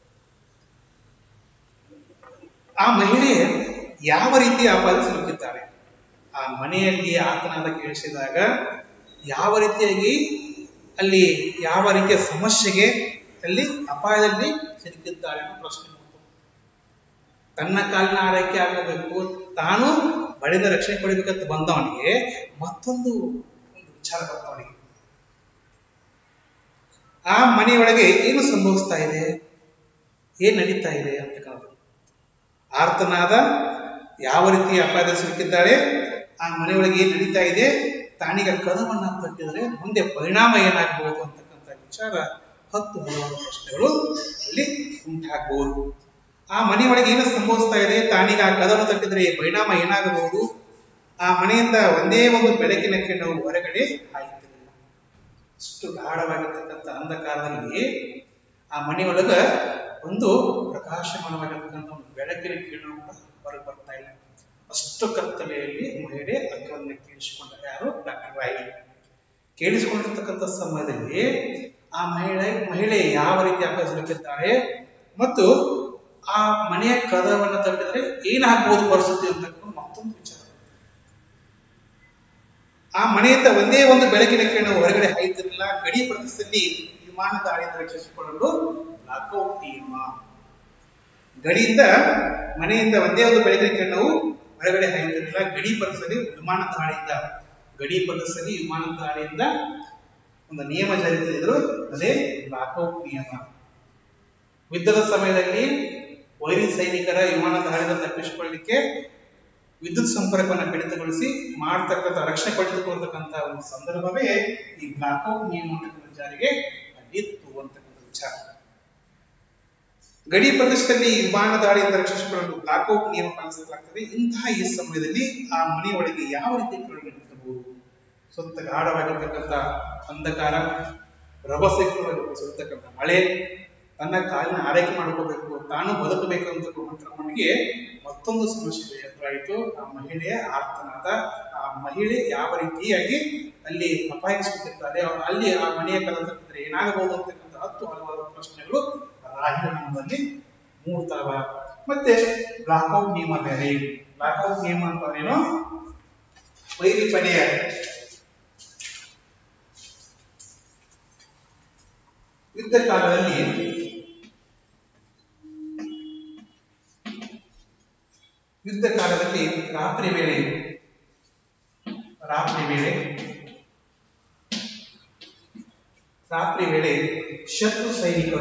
ಆ ಮಹಿಳೆ ಯಾವ ರೀತಿ ಆಪಾದಿಸಲಿದ್ದಾರೆ? ಆ ಮನೆಯಲ್ಲಿ ಆತನಾದ ಕೇಳಿಸಿದಾಗ ಯಾವ ರೀತಿಯಾಗಿ ಅಲ್ಲಿ ಯಾವ ರೀತಿಯ ಸಮಸ್ಯೆಗೆ ಅಲ್ಲಿ ಅಪಾಯದಲ್ಲಿ ಸಿಲುಕಿದ್ದಾಳೆ ಅನ್ನೋ ಪ್ರಶ್ನೆ. ತನ್ನ ಕಾಲಿನ ಆರೈಕೆ ಆಗಬೇಕು, ತಾನು ಮಳೆಯಿಂದ ರಕ್ಷಣೆ ಪಡಿಬೇಕಂತ ಬಂದವನಿಗೆ ಮತ್ತೊಂದು ವಿಚಾರ ಬರ್ತಾವನಿಗೆ. ಆ ಮನೆಯೊಳಗೆ ಏನು ಸಂಭವಿಸ್ತಾ ಇದೆ, ಏನ್ ನಡೀತಾ ಇದೆ ಅಂತಕ್ಕಂಥ ಆರ್ತನಾದ ಯಾವ ರೀತಿ ಅಪಾಯದ ಸಿಲುಕಿದ್ದಾಳೆ, ಆ ಮನೆಯೊಳಗೆ ಏನ್ ನಡೀತಾ ಇದೆ, ತಾನಿಗೆ ಕದವನ್ನ ತಟ್ಟಿದರೆ ಮುಂದೆ ಪರಿಣಾಮ ಏನಾಗಬಹುದು ಅಂತಕ್ಕಂಥ ವಿಚಾರ 10 ಹಲವಾರು ಪ್ರಶ್ನೆಗಳು ಅಲ್ಲಿ ಉಂಟಾಗಬಹುದು. ಆ ಮನೆಯೊಳಗೆ ಏನು ಸಂಭವಿಸ್ತಾ ಇದೆ, ತಾನಿಗೆ ಆ ಕದವನ್ನು ತಟ್ಟಿದರೆ ಪರಿಣಾಮ ಏನಾಗಬಹುದು, ಆ ಮನೆಯಿಂದ ಒಂದೇ ಒಂದು ಬೆಳಕಿನ ಕಿರಣವು ಹೊರಗಡೆ ಆಯ್ತಿರಲಿಲ್ಲ. ಅಷ್ಟು ಗಾಢವಾಗಿರ್ತಕ್ಕಂಥ ಅಂಧಕಾರದಲ್ಲಿ ಆ ಮನೆಯೊಳಗ ಒಂದು ಪ್ರಕಾಶಮಾನವಾಗಿರ್ತಕ್ಕಂಥ ಒಂದು ಬೆಳಕಿನ ಕಿರಣವು ಹೊರಗೆ ಬರ್ತಾ ಇಲ್ಲ. ಅಷ್ಟು ಕತ್ತಲೆಯಲ್ಲಿ ಮಹಿಳೆ ಅಕ್ಕರನ್ನ ಕೇಳಿಸಿಕೊಂಡ. ಯಾರು? ಡಾಕ್ಟರ್ ರಾಯ್. ಕೇಳಿಸಿಕೊಂಡಿರ್ತಕ್ಕಂಥ ಸಮಯದಲ್ಲಿ ಆ ಮಹಿಳೆ ಯಾವ ರೀತಿ ಅಭ್ಯಾಸಲಿದ್ದಾಳೆ ಮತ್ತು ಆ ಮನೆಯ ಕದವನ್ನ ತಟ್ಟಿದ್ರೆ ಏನಾಗಬಹುದು ಪರಿಸ್ಥಿತಿ ಅಂತಕ್ಕಂಥ ಮತ್ತೊಂದು ವಿಚಾರ. ಆ ಮನೆಯಿಂದ ಒಂದೇ ಒಂದು ಬೆಳಕಿನ ಕಿರಣ ಹೊರಗಡೆ ಹಾಯ್ತಿರಲಿಲ್ಲ. ಗಡಿ ಪ್ರದೇಶದಲ್ಲಿ ವಿಮಾನ ದಾಳಿಯಿಂದ ರಕ್ಷಿಸಿಕೊಳ್ಳಲು ಲಾಕೌಟ್ ನಿಯಮ. ಗಡಿಯಿಂದ ಮನೆಯಿಂದ ಒಂದೇ ಒಂದು ಬೆಳಕಿನ ಕಿರಣವು ಹೊರಗಡೆ ಹಾಯ್ತಿರಲಿಲ್ಲ. ಗಡಿ ಪ್ರದೇಶದಲ್ಲಿ ವಿಮಾನ ದಾಳಿಯಿಂದ ಒಂದು ನಿಯಮ ಜಾರಿಸಿದ್ರು, ಅದೇ ಲಾಕೌಟ್ ನಿಯಮ. ಯುದ್ಧದ ಸಮಯದಲ್ಲಿ ವೈರಿ ಸೈನಿಕರ ವಿಮಾನ ದಾಳಿಯಿಂದ ತಪ್ಪಿಸಿಕೊಳ್ಳಲಿಕ್ಕೆ ವಿದ್ಯುತ್ ಸಂಪರ್ಕವನ್ನು ಕಡಿತಗೊಳಿಸಿ ಮಾಡತಕ್ಕಂಥ ರಕ್ಷಣೆ ಪಡೆದುಕೊಳ್ಳತಕ್ಕಂಥ ಒಂದು ಸಂದರ್ಭವೇ ಈ ಬ್ಲಾಕ್ಔಟ್ ನಿಯಮ ಜಾರಿಗೆ ಇತ್ತು ಅಂತಕ್ಕಂಥ ವಿಚಾರ. ಗಡಿ ಪ್ರದೇಶದಲ್ಲಿ ವಿಮಾನ ದಾಳಿಯಿಂದ ರಕ್ಷಿಸಿಕೊಳ್ಳಲು ಬ್ಲಾಕ್ಔಟ್ ನಿಯಮ ಪಾಲಿಸಲಾಗ್ತದೆ. ಇಂತಹ ಈ ಸಮಯದಲ್ಲಿ ಆ ಮನೆಯೊಳಗೆ ಯಾವ ರೀತಿ ನಡೀತಿರಬಹುದು? ಸುತ್ತ ಗಾಢವಾಗಿರ್ತಕ್ಕಂಥ ಅಂಧಕಾರ, ರಭಸತಕ್ಕಂಥ ಮಳೆ, ತನ್ನ ಕಾಲಿನ ಆರೈಕೆ ಮಾಡ್ಕೋಬೇಕು, ತಾನು ಬದುಕಬೇಕು ಅಂತ ಅವನಿಗೆ ಮತ್ತೊಂದು ಸಮಸ್ಯೆ ಎದುರಾಯಿತು. ಆ ಮಹಿಳೆಯ ಆರ್ತನಾದ. ಆ ಮಹಿಳೆ ಯಾವ ರೀತಿಯಾಗಿ ಅಲ್ಲಿ ಅಪಾಯಿಸುತ್ತಿದ್ದಾರೆ, ಅಲ್ಲಿ ಆ ಮನೆಯ ಕಲಿತಂದ್ರೆ ಏನಾಗಬಹುದು ಅಂತಕ್ಕಂಥ 10 ಹಲವಾರು ಪ್ರಶ್ನೆಗಳು ರಾಜಕಾರಣದಲ್ಲಿ ಮೂಡ್ತಾವ. ಮತ್ತೆ ಬ್ಲಾಕ್ಔಟ್ ನಿಯಮ ಬೇರೆ. ಬ್ಲಾಕ್ಔಟ್ ನಿಯಮ ಅಂತೇನು? ವೈರಿ ಪಡೆಯ ಯುದ್ಧ ಕಾಲದಲ್ಲಿ ರಾತ್ರಿ ವೇಳೆ ರಾತ್ರಿ ವೇಳೆ ಶತ್ರು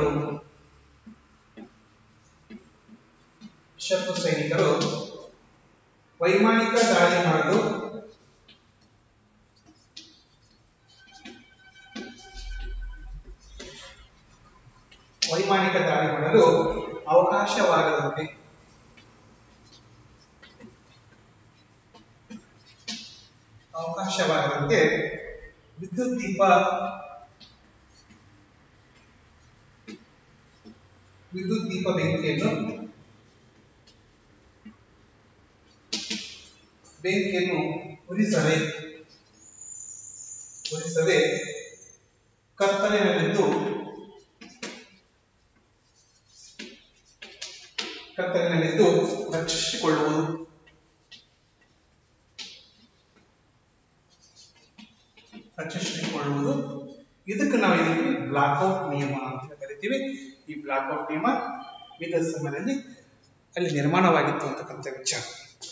ಸೈನಿಕರು ವೈಮಾನಿಕ ದಾಳಿ ಮಾಡಲು ಅವಕಾಶವಾಗದಂತೆ ವಿದ್ಯುತ್ ದೀಪ ಬೆಂಕಿಯನ್ನು ಉರಿಸದೆ ಕತ್ತಲಿನಲ್ಲಿದ್ದು ರಕ್ಷಿಸಿಕೊಳ್ಳುವುದು. ಇದಕ್ಕೆ ನಾವು ಬ್ಲಾಕ್ಔಟ್ ನಿಯಮ ಅಂತ ಕರಿತೀವಿ. ಈ ಬ್ಲಾಕ್ಔಟ್ ನಿಯಮ ಯುದ್ಧದ ಸಮಯದಲ್ಲಿ ಅಲ್ಲಿ ನಿರ್ಮಾಣವಾಗಿತ್ತು ಅಂತಕ್ಕಂಥ ವಿಚಾರ.